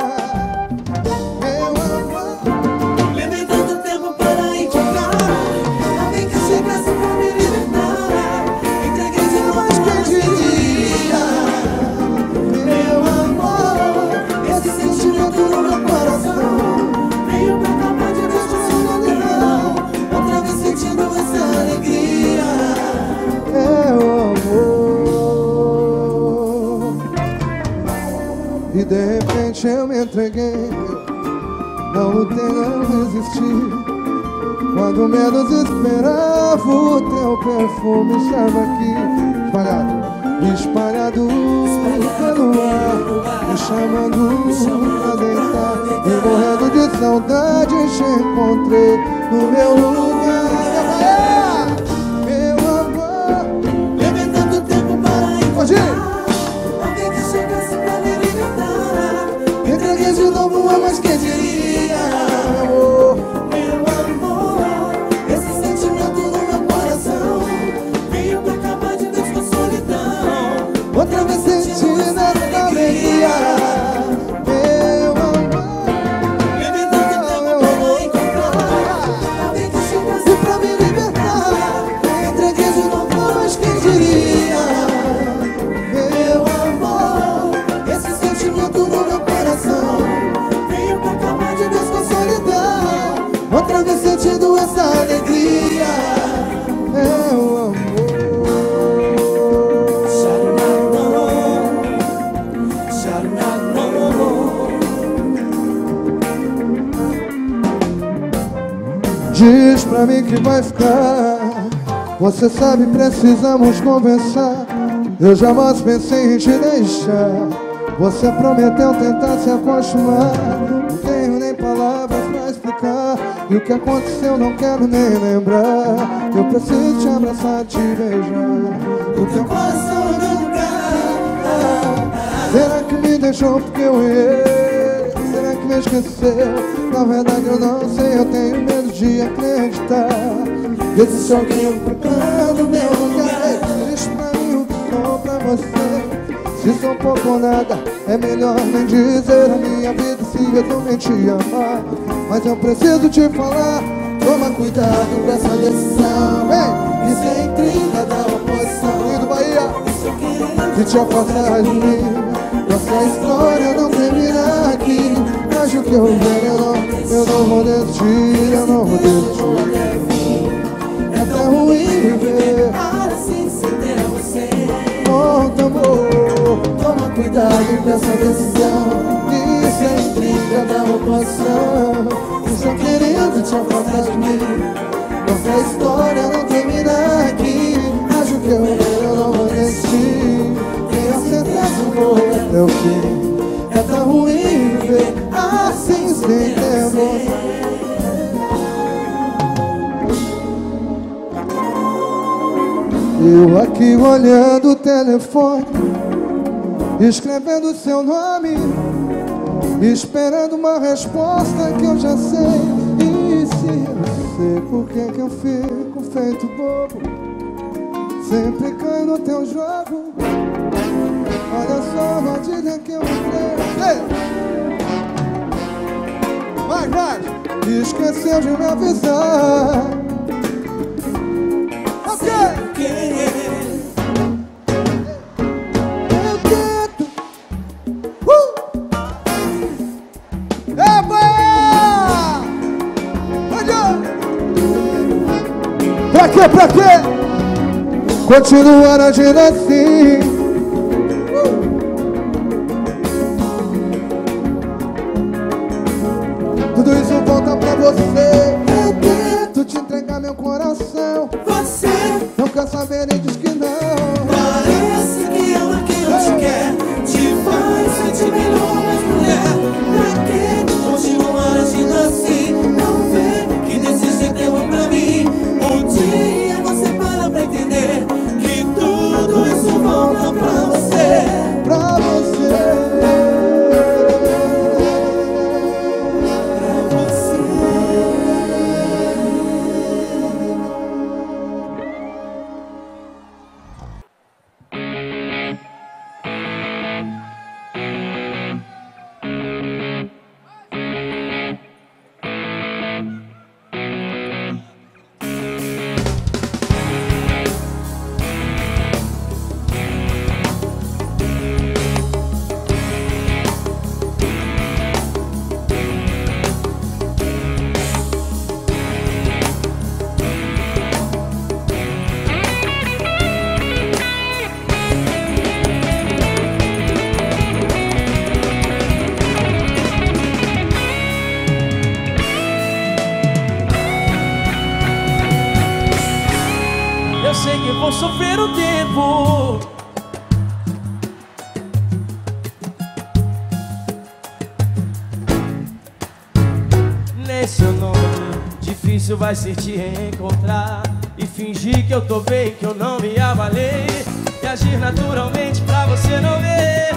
meu amor. Levei tanto tempo para encontrar alguém que chegasse pra me libertar. Entreguei de nós quem diria, Meu amor, esse sentimento no meu coração veio pra acabar de destruir não. Outra vez sentindo essa alegria. meu amor. E de repente eu me entreguei, não lutei, não resisti. Quando menos esperava o teu perfume estava aqui, espalhado, espalhado pelo ar, me chamando pra deitar. E morrendo de saudade te encontrei no meu lugar. Meu amor, Levei tanto tempo para pode ir. encontrar pra mim que vai ficar. Você sabe, precisamos conversar. Eu jamais pensei em te deixar. Você prometeu tentar se acostumar. Não tenho nem palavras pra explicar. E o que aconteceu não quero nem lembrar. Eu preciso te abraçar, te beijar. O teu coração não quer. Será que me deixou porque eu errei? Será que me esqueceu? Na verdade eu não sei, eu tenho medo de acreditar. Existe alguém procurando meu lugar. Diz pra mim o que sou pra você. Se sou pouco ou nada, é melhor nem dizer. A minha vida se resume em te amar. Mas eu preciso te falar. Toma cuidado com essa decisão. Vem! Isso é intriga da oposição. E do Bahia, de te afastar de mim. Nossa história não termina aqui. Acho que eu ver, eu não, eu não vou desistir. Eu não vou desistir. É tão ruim viver assim sem ter você. Oh, amor, toma cuidado com essa decisão. Isso é intriga da oposição. Estou querendo te afastar de mim. Nossa história não termina aqui. Acho que eu ver, eu não vou desistir. Tenho certeza que vou até o fim. É tão ruim viver assim sem ter você. Eu aqui olhando o telefone, escrevendo seu nome, esperando uma resposta que eu já sei. E se eu sei por que que eu fico feito bobo, sempre caio no teu jogo. Olha só a armadilha que eu entrei. Vai, vai! Esqueceu de me avisar. Ok! Eu tento. Uh! Eba! Olha! Pra quê, pra quê? Continuar agindo assim. Uh! Tudo isso volta pra você. Eu tento te entregar meu coração. Você não quer saber nem diz que não. Parece que ama quem não te quer. Te faz sentir melhor, mas mulher. Pra que continuar agindo assim? Não vê que desse jeito é ruim pra mim. Um dia você para pra entender que tudo isso volta pra você. Pra você. Vou sofrer um tempo. Nesse nome difícil vai ser te encontrar e fingir que eu tô bem, que eu não me abalei, e agir naturalmente pra você não ver.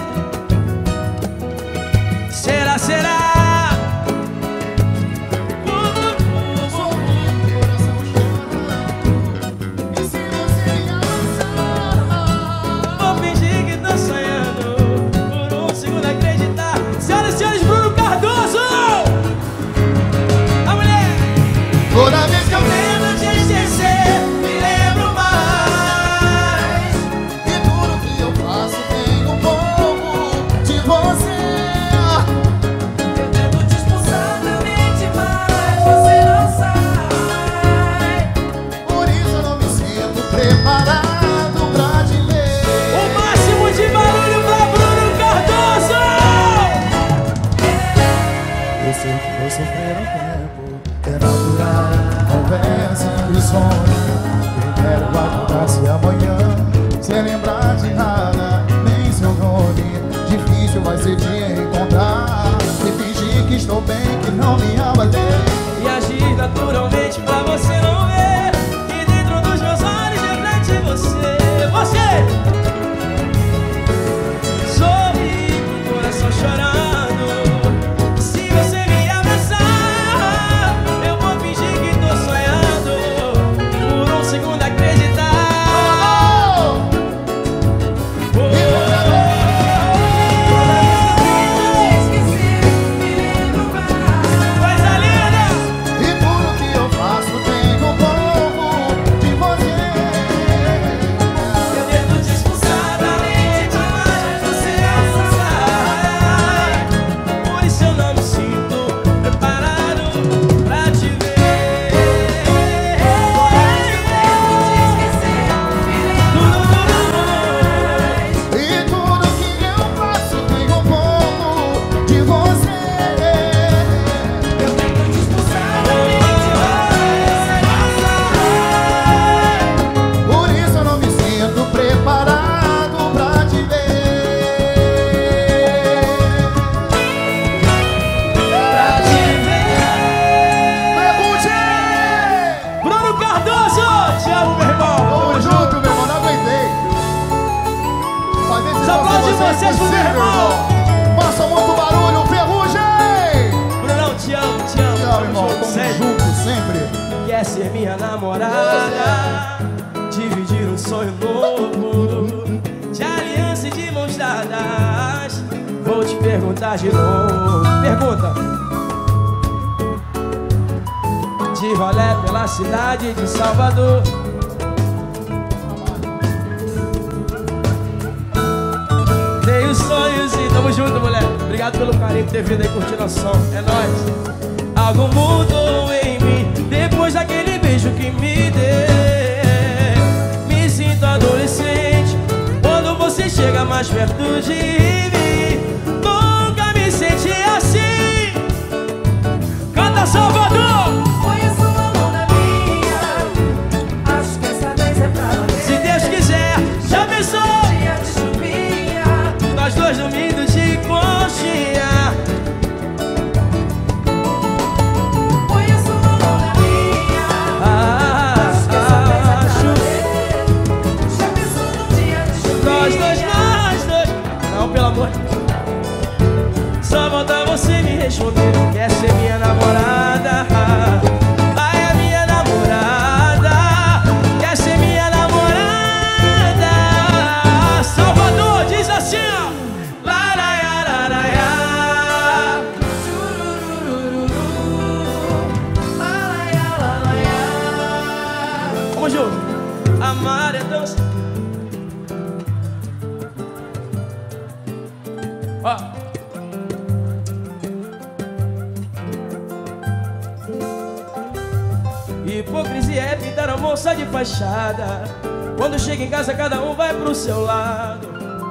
Será, será? Toda vez que eu lembro de esquecer, me lembro mais. E tudo que eu faço tem um pouco de você. Eu tento te expulsar da mente, mas você não sai. Por isso eu não me sinto preparado pra te ver. O máximo de barulho pra Bruno Cardoso. Eu sei que vou sofrer um tempo. É natural, conversa namorada, dividir um sonho novo, de aliança e de mãos dadas. Vou te perguntar de novo. Pergunta. De rolé pela cidade de Salvador, tenho sonhos e tamo junto, mulher. Obrigado pelo carinho por ter vindo aí curtindo o som. É nóis. Algo mudou em mim depois daquele beijo que me deu. Me sinto adolescente quando você chega mais perto de mim. Nunca me senti assim. Canta, Salvador! Conheço uma luna minha, acho que essa vez é pra valer. Se Deus quiser, já pensou? Dia de chuvinha, Nós dois dormindo de conchinha. conheço uma luna minha, Ah, acho que essa vez é pra acho. valer. Já pensou num dia de chuvinha? Nós dois, nós dois. Não, pelo amor. Só falta você me responder. Quer ser minha namorada? Ai, é minha namorada. Quer ser minha namorada? Salvador, diz assim, ó. Laraiararaia. Vamos junto. Amar é doce. Ó. Hipocrisia é pintar a moça de fachada. Quando chega em casa cada um vai pro seu lado.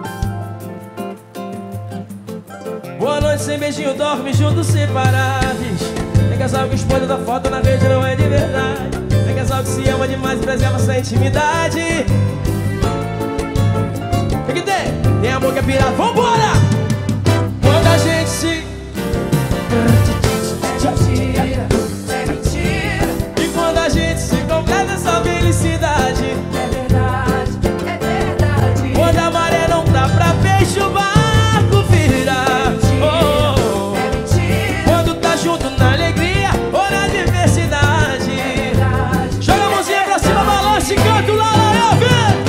Boa noite sem beijinho, dorme juntos separados. Tem casal que expõe da foto na rede, não é de verdade. Tem casal que se ama demais e preserva essa intimidade. O que que tem? Tem amor que é pirata, vambora! Quando a gente se... É mentira, E quando a gente se completa essa felicidade. é verdade, é verdade. Quando a maré não dá pra peixe, o barco vira. Oh, oh, É oh. mentira, Quando tá junto na alegria ou na diversidade. é verdade. Joga a mãozinha pra cima, balança e canta o lá, lá, lá, vem!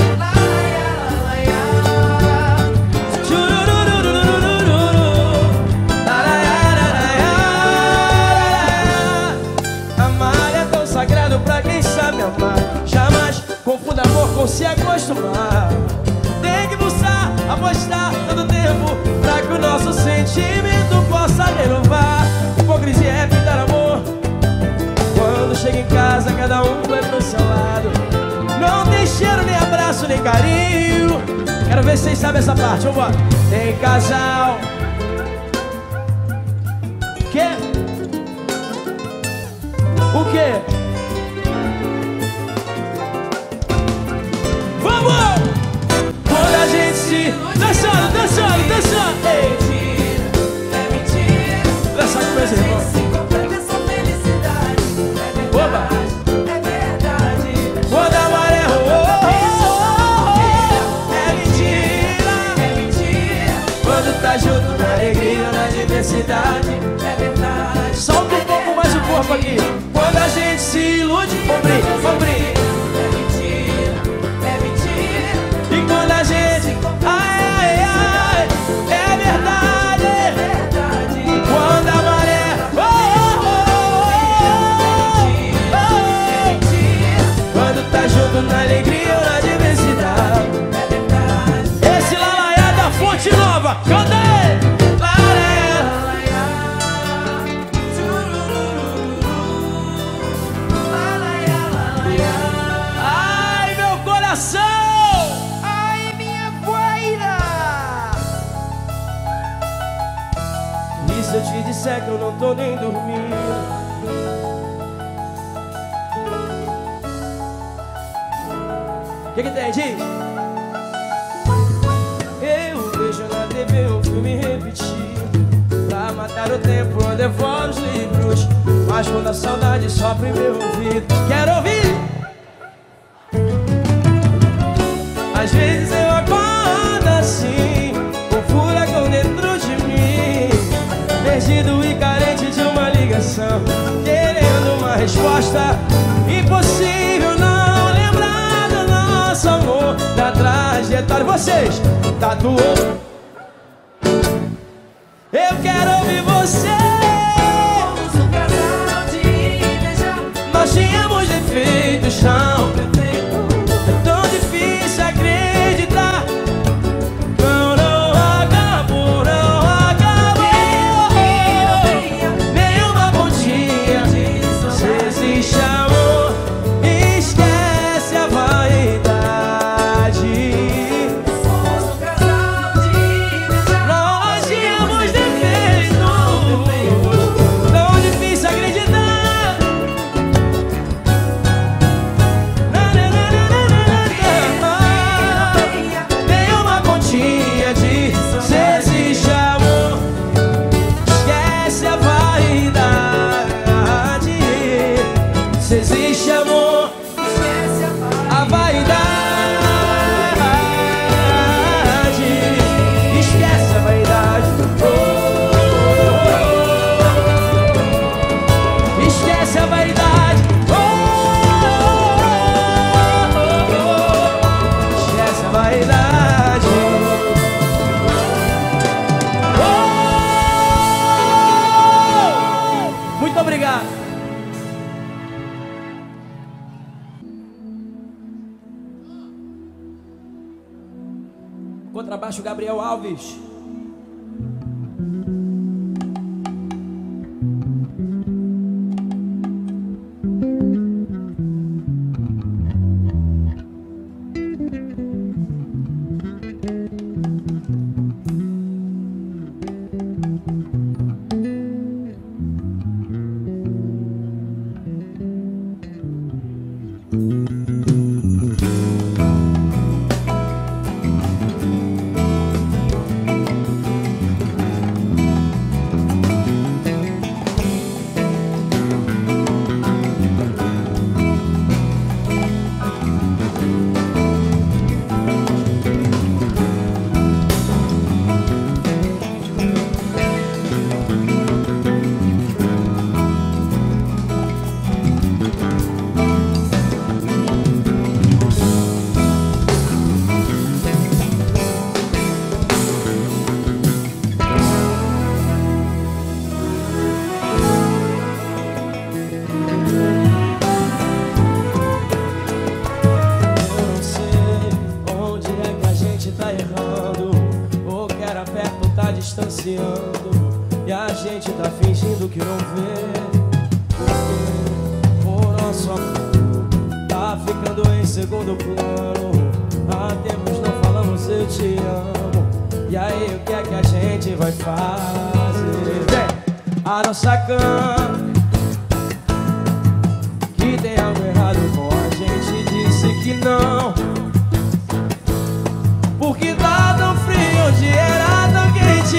Amar é tão sagrado pra quem sabe amar. Jamais confunda amor com se acostumar. Tem que buscar, apostar todo tempo pra que o nosso sentimento possa renovar. Hipocrisia é pintar amor. Quando chega em casa cada um vai pro seu lado. Não tem cheiro, nem abraço, nem carinho. Quero ver se vocês sabem essa parte, vambora. Tem casal que... O quê? Vamos! Quando a gente se... Dançando, dançando, dançando. Ei, É mentira, dançando com meus irmãos. se completa essa felicidade. É Oba! verdade, é verdade. Quando a maré rolou, é mentira. É mentira, Quando tá junto na alegria, na diversidade. é verdade. Solta um pouco mais o corpo aqui. Quando a gente se ilude, ombri, ombri. É mentira, é mentira, E quando a gente, ai, ai, ai, é verdade. é verdade. Quando a maré, oh, oh, oh, oh, É mentira, oh. Quando tá junto na alegria ou na diversidade. é verdade. Esse lalaiá da Fonte Nova, canta aí. Laré. Ai, meu coração! Ai, minha poeira! E se eu te disser que eu não tô nem dormindo? O que que tem, diz? Eu vejo na T V um filme repetido. Pra matar o tempo eu devoro os livros. Mas quando a saudade sopra em meu ouvido, quero ouvir. Às vezes eu acordo assim, com furacão dentro de mim, perdido e carente de uma ligação, querendo uma resposta impossível vocês. Tatuou. Eu quero ouvir você. Somos um casal de inveja. Nós tínhamos defeitos, chão. É tão difícil acreditar. Não, não acabou, não acabou. Nenhuma pontinha. Se existe amor, esquece a vaidade. Somos um casal de inveja. Nós tínhamos defeitos. Tão difícil acreditar. Na, na, na, na, na, na, na. Nenhuma pontinha de se existe amor, esquece a vaidade. Se existe amor, Esquece a a vaidade. Esquece a vaidade. Oh, esquece a vaidade. Oh, esquece a vaidade. Oh, muito obrigado. Contrabaixo Gabriel Alves. Eu não sei onde é que a gente tá errando, ou que era perto tá distanciando, e a gente tá fingindo que não vê. Porque o nosso amor tá ficando em segundo plano. Há tempos não falamos eu te amo. E aí o que é que a gente vai fazer? Vem! A nossa cama, que tem algo errado com a gente, disse que não. Porque tá tão frio onde era tão quente.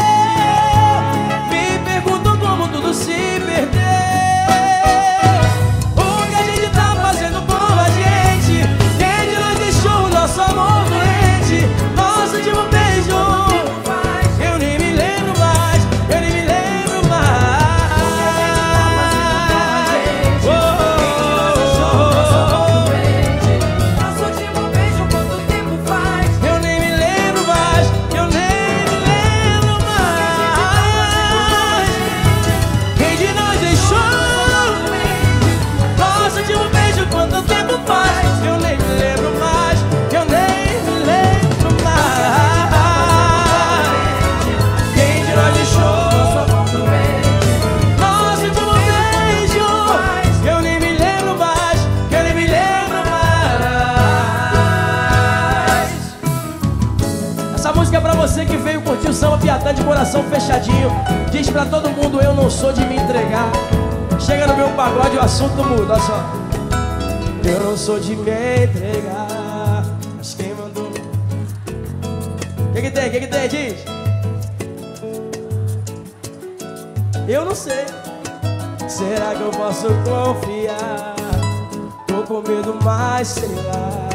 Eu me pergunto como tudo se perdeu. O que a gente tá fazendo com a gente? Quem de nós deixou o nosso amor doente? Nosso último beijo, eu nem me lembro mais, eu nem me lembro mais. Oh, oh, oh, oh. Nosso último beijo, quanto tempo faz? Eu nem me lembro mais, eu nem me lembro mais. Quem de nós deixou nosso último beijo, quanto tempo faz? Eu nem me lembro mais, eu nem me lembro mais. Quem de nós deixou nosso último beijo? Eu nem me lembro mais, eu nem me lembro mais. Essa música é pra você que veio curtir o samba Piatã de coração fechadinho. Diz pra todo mundo, eu não sou de me entregar. Chega no meu pagode, o assunto muda, olha só. Eu não sou de me entregar. Mas quem mandou? O que que tem, o que que tem, diz? Eu não sei. Será que eu posso confiar? Tô com medo, mas sei lá.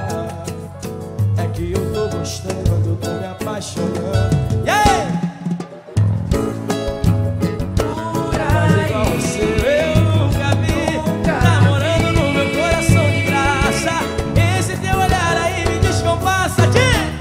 É que eu tô gostando, tô me apaixonando. E aí? Mas igual você eu nunca vi. Namorando no meu coração de graça. Esse teu olhar aí me descompassa. Diz!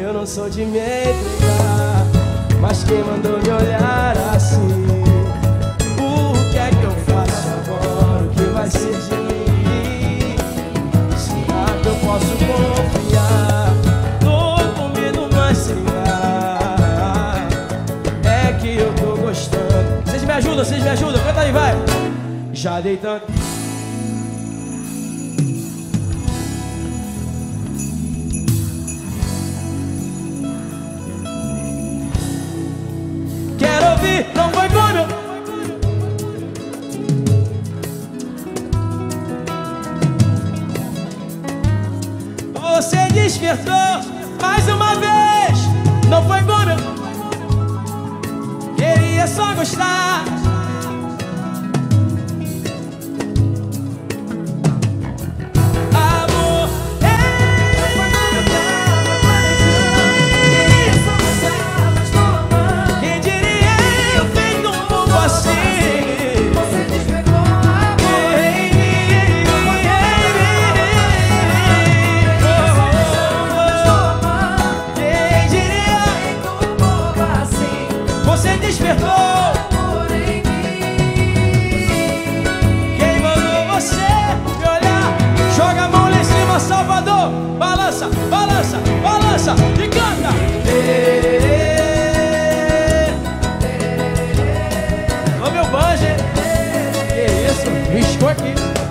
eu não sou de me entregar, mas quem mandou me olhar assim? O que é que eu faço agora? O que vai ser de mim? Será que eu posso confiar? Tô com medo, mas será? É que eu tô gostando. Vocês me ajudam, vocês me ajudam, canta aí, vai. Já dei tanto. Quero ouvir, não foi quando você despertou mais uma vez. Não foi quando queria só gostar. Amor, quem diria eu feito um pouco assim? Você despertou amor em mim. Quem diria feito um pouco assim? Você despertou amor em mim. Quem mandou você me olhar? Joga a mão lá em cima, Salvador. Balança, balança, balança e canta. Ô meu banjo, hein? Que isso? Riscou aqui.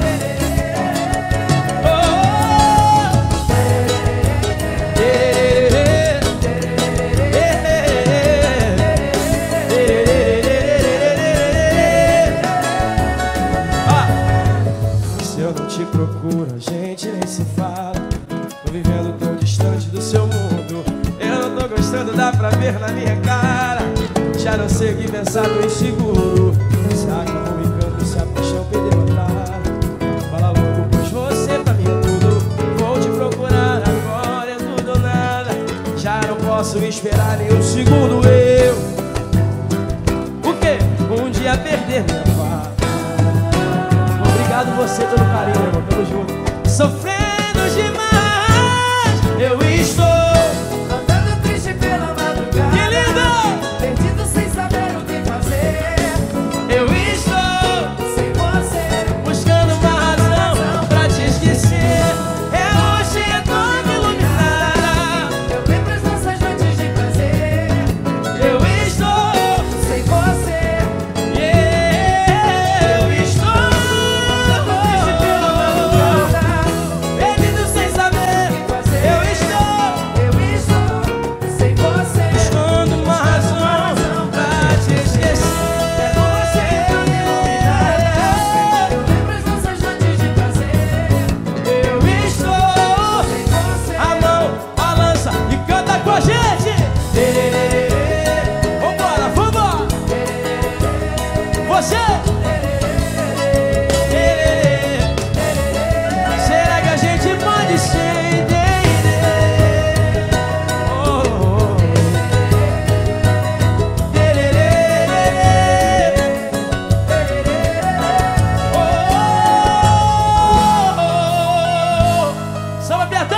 Se eu não te procuro, a gente nem se fala. Tô vivendo tão distante do seu mundo. Eu não tô gostando, dá pra ver na minha cara. Já não sei o que pensar, tô inseguro. Será que eu vou me canto se a paixão perder a cara? Fala logo, pois você pra mim é tudo. Vou te procurar agora, é tudo ou nada. Já não posso esperar nem um segundo. Eu, o quê? Um dia perder minha paz. Obrigado você pelo carinho, irmão, tamo junto. Sofrendo demais, eu estou andando triste pela madrugada. Que lindo! Perdido sem saber o que fazer. Eu estou sem você, buscando uma razão pra te esquecer. É hoje, é toda iluminada. Eu lembro as nossas noites de prazer. Eu estou sem você. Yeah, eu estou perdido sem saber o que fazer. Eu estou, eu estou sem você, buscando uma razão pra te esquecer. É você a iluminada. Eu lembro as nossas noites de prazer. Eu estou sem você. A mão balança e canta com a gente. Vambora, vambora. Você. Será que a gente pode se entender? Oh, oh. Oh, oh. Samba Piatã!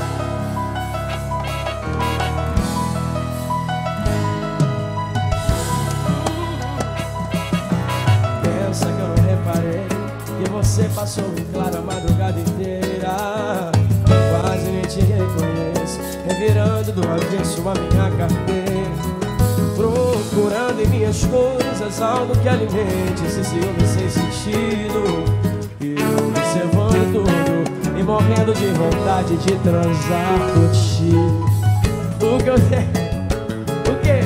Pensa que eu não reparei que você passou em claro a madrugada inteira. Quase nem te reconheço, revirando do avesso a minha carteira, procurando em minhas coisas algo que alimente esse ciúme sem sentido. E eu observando tudo e morrendo de vontade de transar contigo. O que eu tenho? O quê?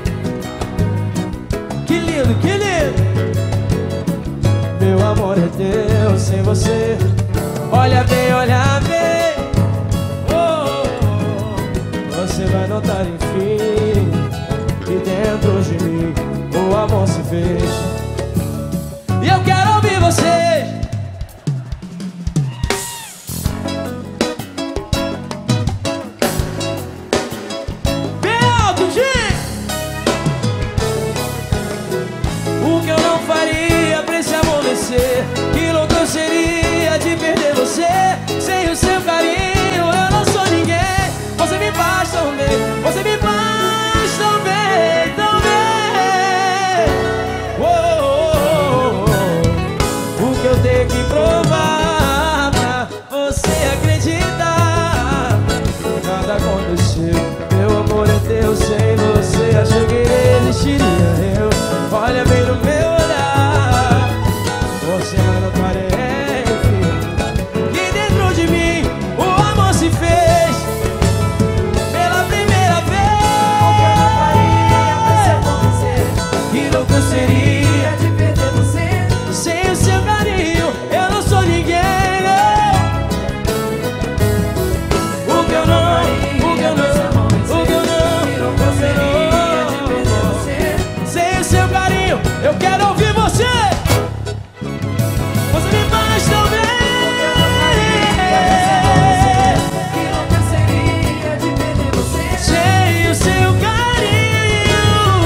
Que lindo, que lindo! Meu amor é teu, sem você. Olha bem, olha bem. Oh, oh, oh. Você vai notar enfim que dentro de mim o amor se fez. E eu quero ouvir vocês. Bem alto, G! O que eu não faria pra esse amor descer? Que louco eu seria de perder você. Sem o seu carinho eu não sou ninguém. Você me faz tão bem. seu. Meu amor é teu, sem você achei que existiria eu. Olha bem no meu olhar, você não parece que dentro de mim o amor se fez pela primeira vez. Que louco eu seria de perder você. Sem o seu carinho eu não sou ninguém. O que eu não, o que eu não, o que eu não, sem o seu carinho eu quero ouvir você. Você me faz tão bem. Que louco eu seria de perder você. Sem o seu carinho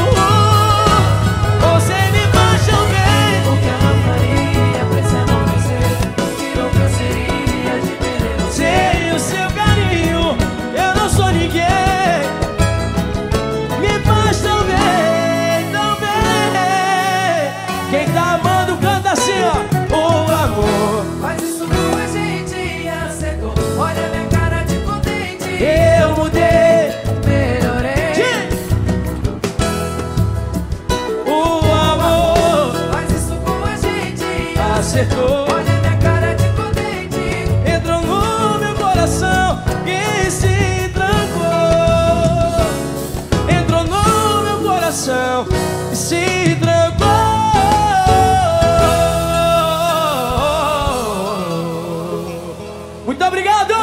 você me faz tão bem. O que eu não faria pra esse amor vencer. Que louco eu seria de perder você. Sem o seu carinho eu não sou ninguém. Me faz tão bem, tão bem. Quem tá amando canta assim, ó. O amor Faz isso com a gente e acertou. Olha minha cara de contente. eu mudei. Melhorei. O amor Faz isso com a gente e acertou. olha minha cara de contente. Entrou no meu coração e se trancou. Entrou no meu coração e se trancou. Muito obrigado!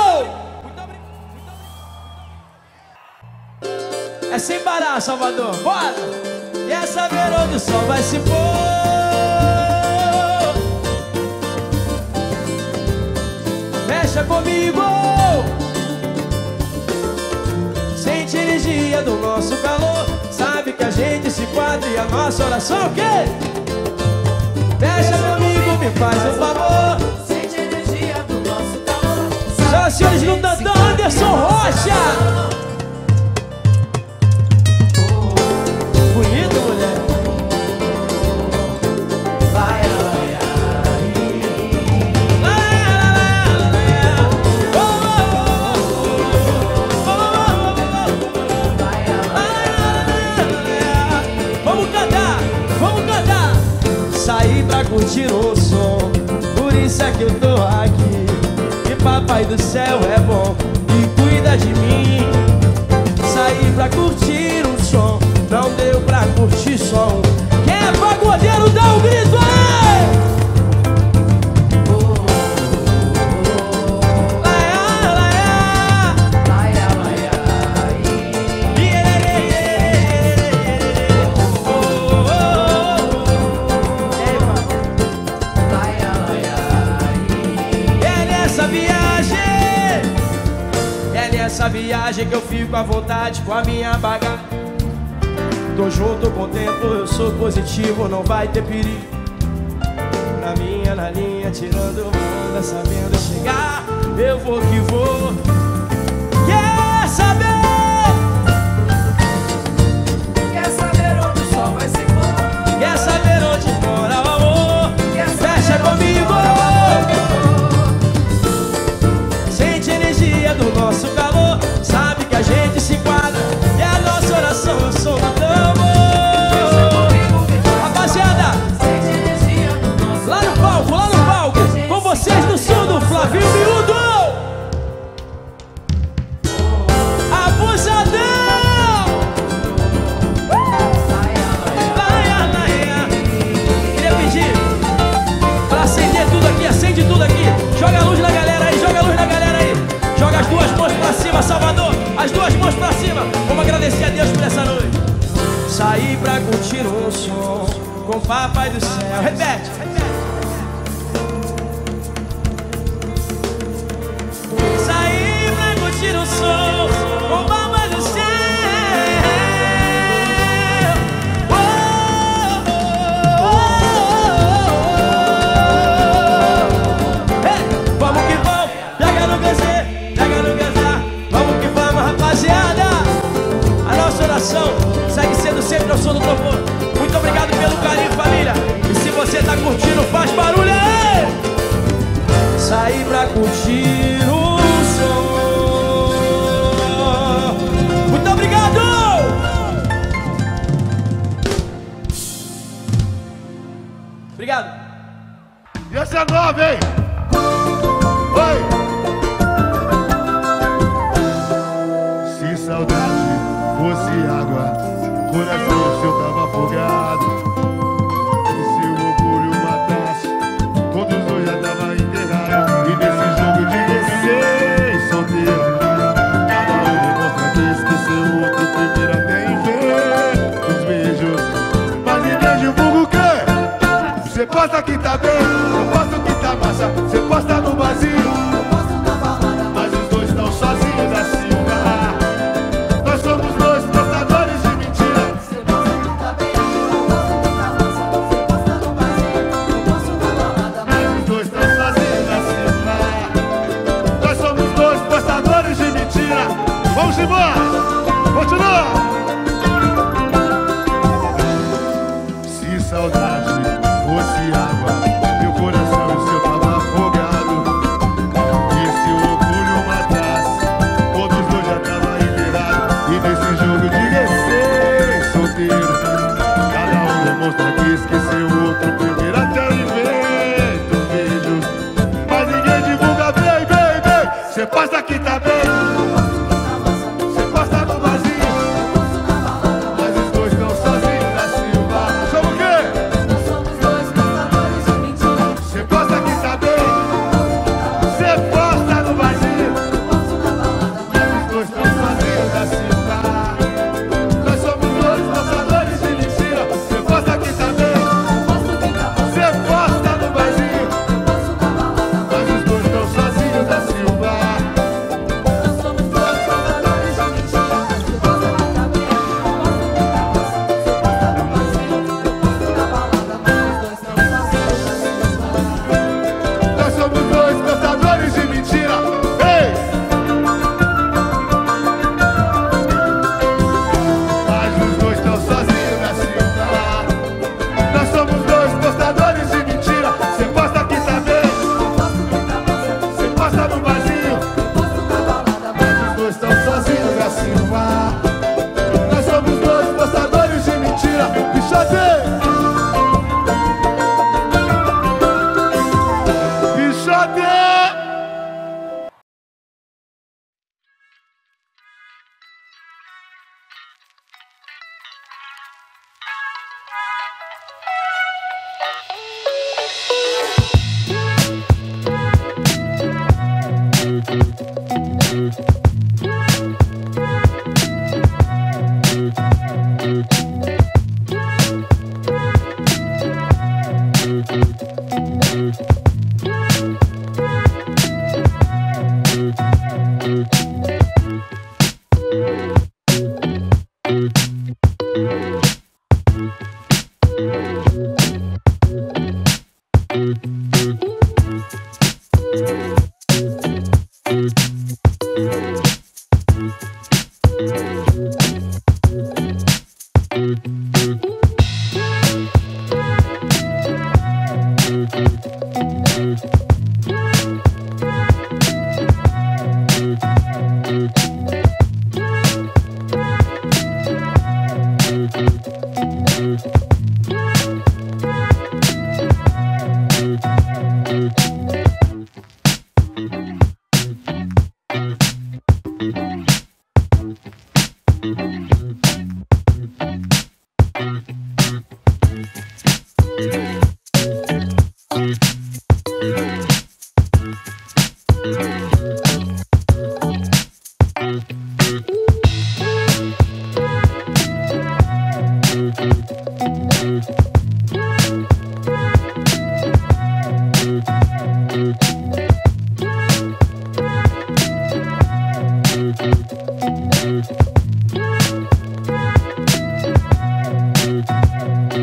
É sem parar, Salvador. Bora! Quer saber onde o sol vai se pôr? Fecha comigo. Sente a energia do nosso calor. Sabe que a gente se enquadra e a nossa oração o quê? Fecha comigo, me faz um favor. Sente a energia do nosso calor. Senhoras e senhores, no tantão, Anderson Rocha. Bonito, mulher. Vai, vai, Vamos cantar, vamos cantar. Saí pra curtir o som, por isso é que eu tô aqui. Que papai do céu é bom e cuida de mim. Saí pra curtir um som, não deu pra curtir só um. Quem é pagodeiro dá um grito aí! Laia, laia. laia, laia. Oh, oh, oh. Laia, laia. É nessa viagem, é nessa viagem que eu fico à vontade com a minha bagagem. Tô junto com o tempo, eu sou positivo, não vai ter perigo. Na minha, na linha, tirando onda, sabendo chegar, eu vou que vou. Quer saber? Quer saber onde o sol vai se pôr? Quer saber onde mora o amor? Fecha comigo. Sente a energia do nosso calor. Sabe que a gente se enquadra e a nossa oração é o som do tambor. Rapaziada, Sente a energia do nosso lá no palco, lá no palco, com vocês no som do Flavinho Miúdo. Abusadão. Laia, laia. Queria pedir pra acender tudo aqui, acende tudo aqui. Joga a luz na galera aí, joga a luz na galera aí. Joga as duas mãos pra cima, Salvador. As duas mãos pra cima. Vamos agradecer a Deus por essa noite. Saí pra curtir um som com o papai do céu. Repete, repete. Saí pra curtir um som com o papai do céu. Oh, oh, oh, oh, oh. Hey, vamos que vamos, pega no gazê, pega no gazá. Vamos que vamos, rapaziada. A nossa oração segue sendo sempre ao som do tambor. Muito obrigado pelo carinho, família. E se você tá curtindo, faz barulho aí. Saí pra curtir o som Essa é nova, hein? Oi! Se saudade fosse água, o coração seu tava afogado. E se o orgulho matasse, todos dois já tava enterrado. E nesse jogo de vocês, solteiro, cada um demonstra que esqueceu o outro primeiro até em ver os beijos. Mas ninguém divulga o quê? Você posta que tá bem, eu posto que tá massa. Você posta no vazio, mas os dois estão sozinhos assim. Nós somos dois postadores de mentira. Você posta que tá bem, eu posto que tá massa. Você posta no vazio, eu posto na balada, mas os dois estão sozinhos assim. Nós somos dois postadores de mentira. Vamos embora, continua. Se saudade fosse água, meu coração e o seu tava afogado. E se o orgulho matasse, todos dois já tava enterrado. E nesse jogo de vocês, solteiro, cada um demonstra que esqueceu o outro primeiro até inventa os beijos. Mas ninguém divulga bem, bem, bem. Você posta que tá bem, você posta no vazio, mas os dois estão sozinhos na Silva. Chama o quê? Você posta que tá bem, você posta no vazio, mas os dois estão sozinhos na Silva. Nós somos dois postadores de mentira. Você posta que tá bem, você posta no vazio, mas os dois estão sozinhos na Silva. Nós somos dois postadores de mentira. Você posta que tá bem, você posta no vazio, eu posto na balada, mas os dois estão sozinhos na Silva. Nós somos dois postadores de mentira. Ei! Mas os dois estão sozinhos na Silva. Nós somos dois postadores de mentira. Você posta que tá bem, você posta no vazio, mas os dois estão sozinhos na Silva. Nós somos dois postadores de mentira. Bichote! Bichote!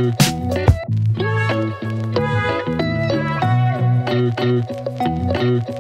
Thank you.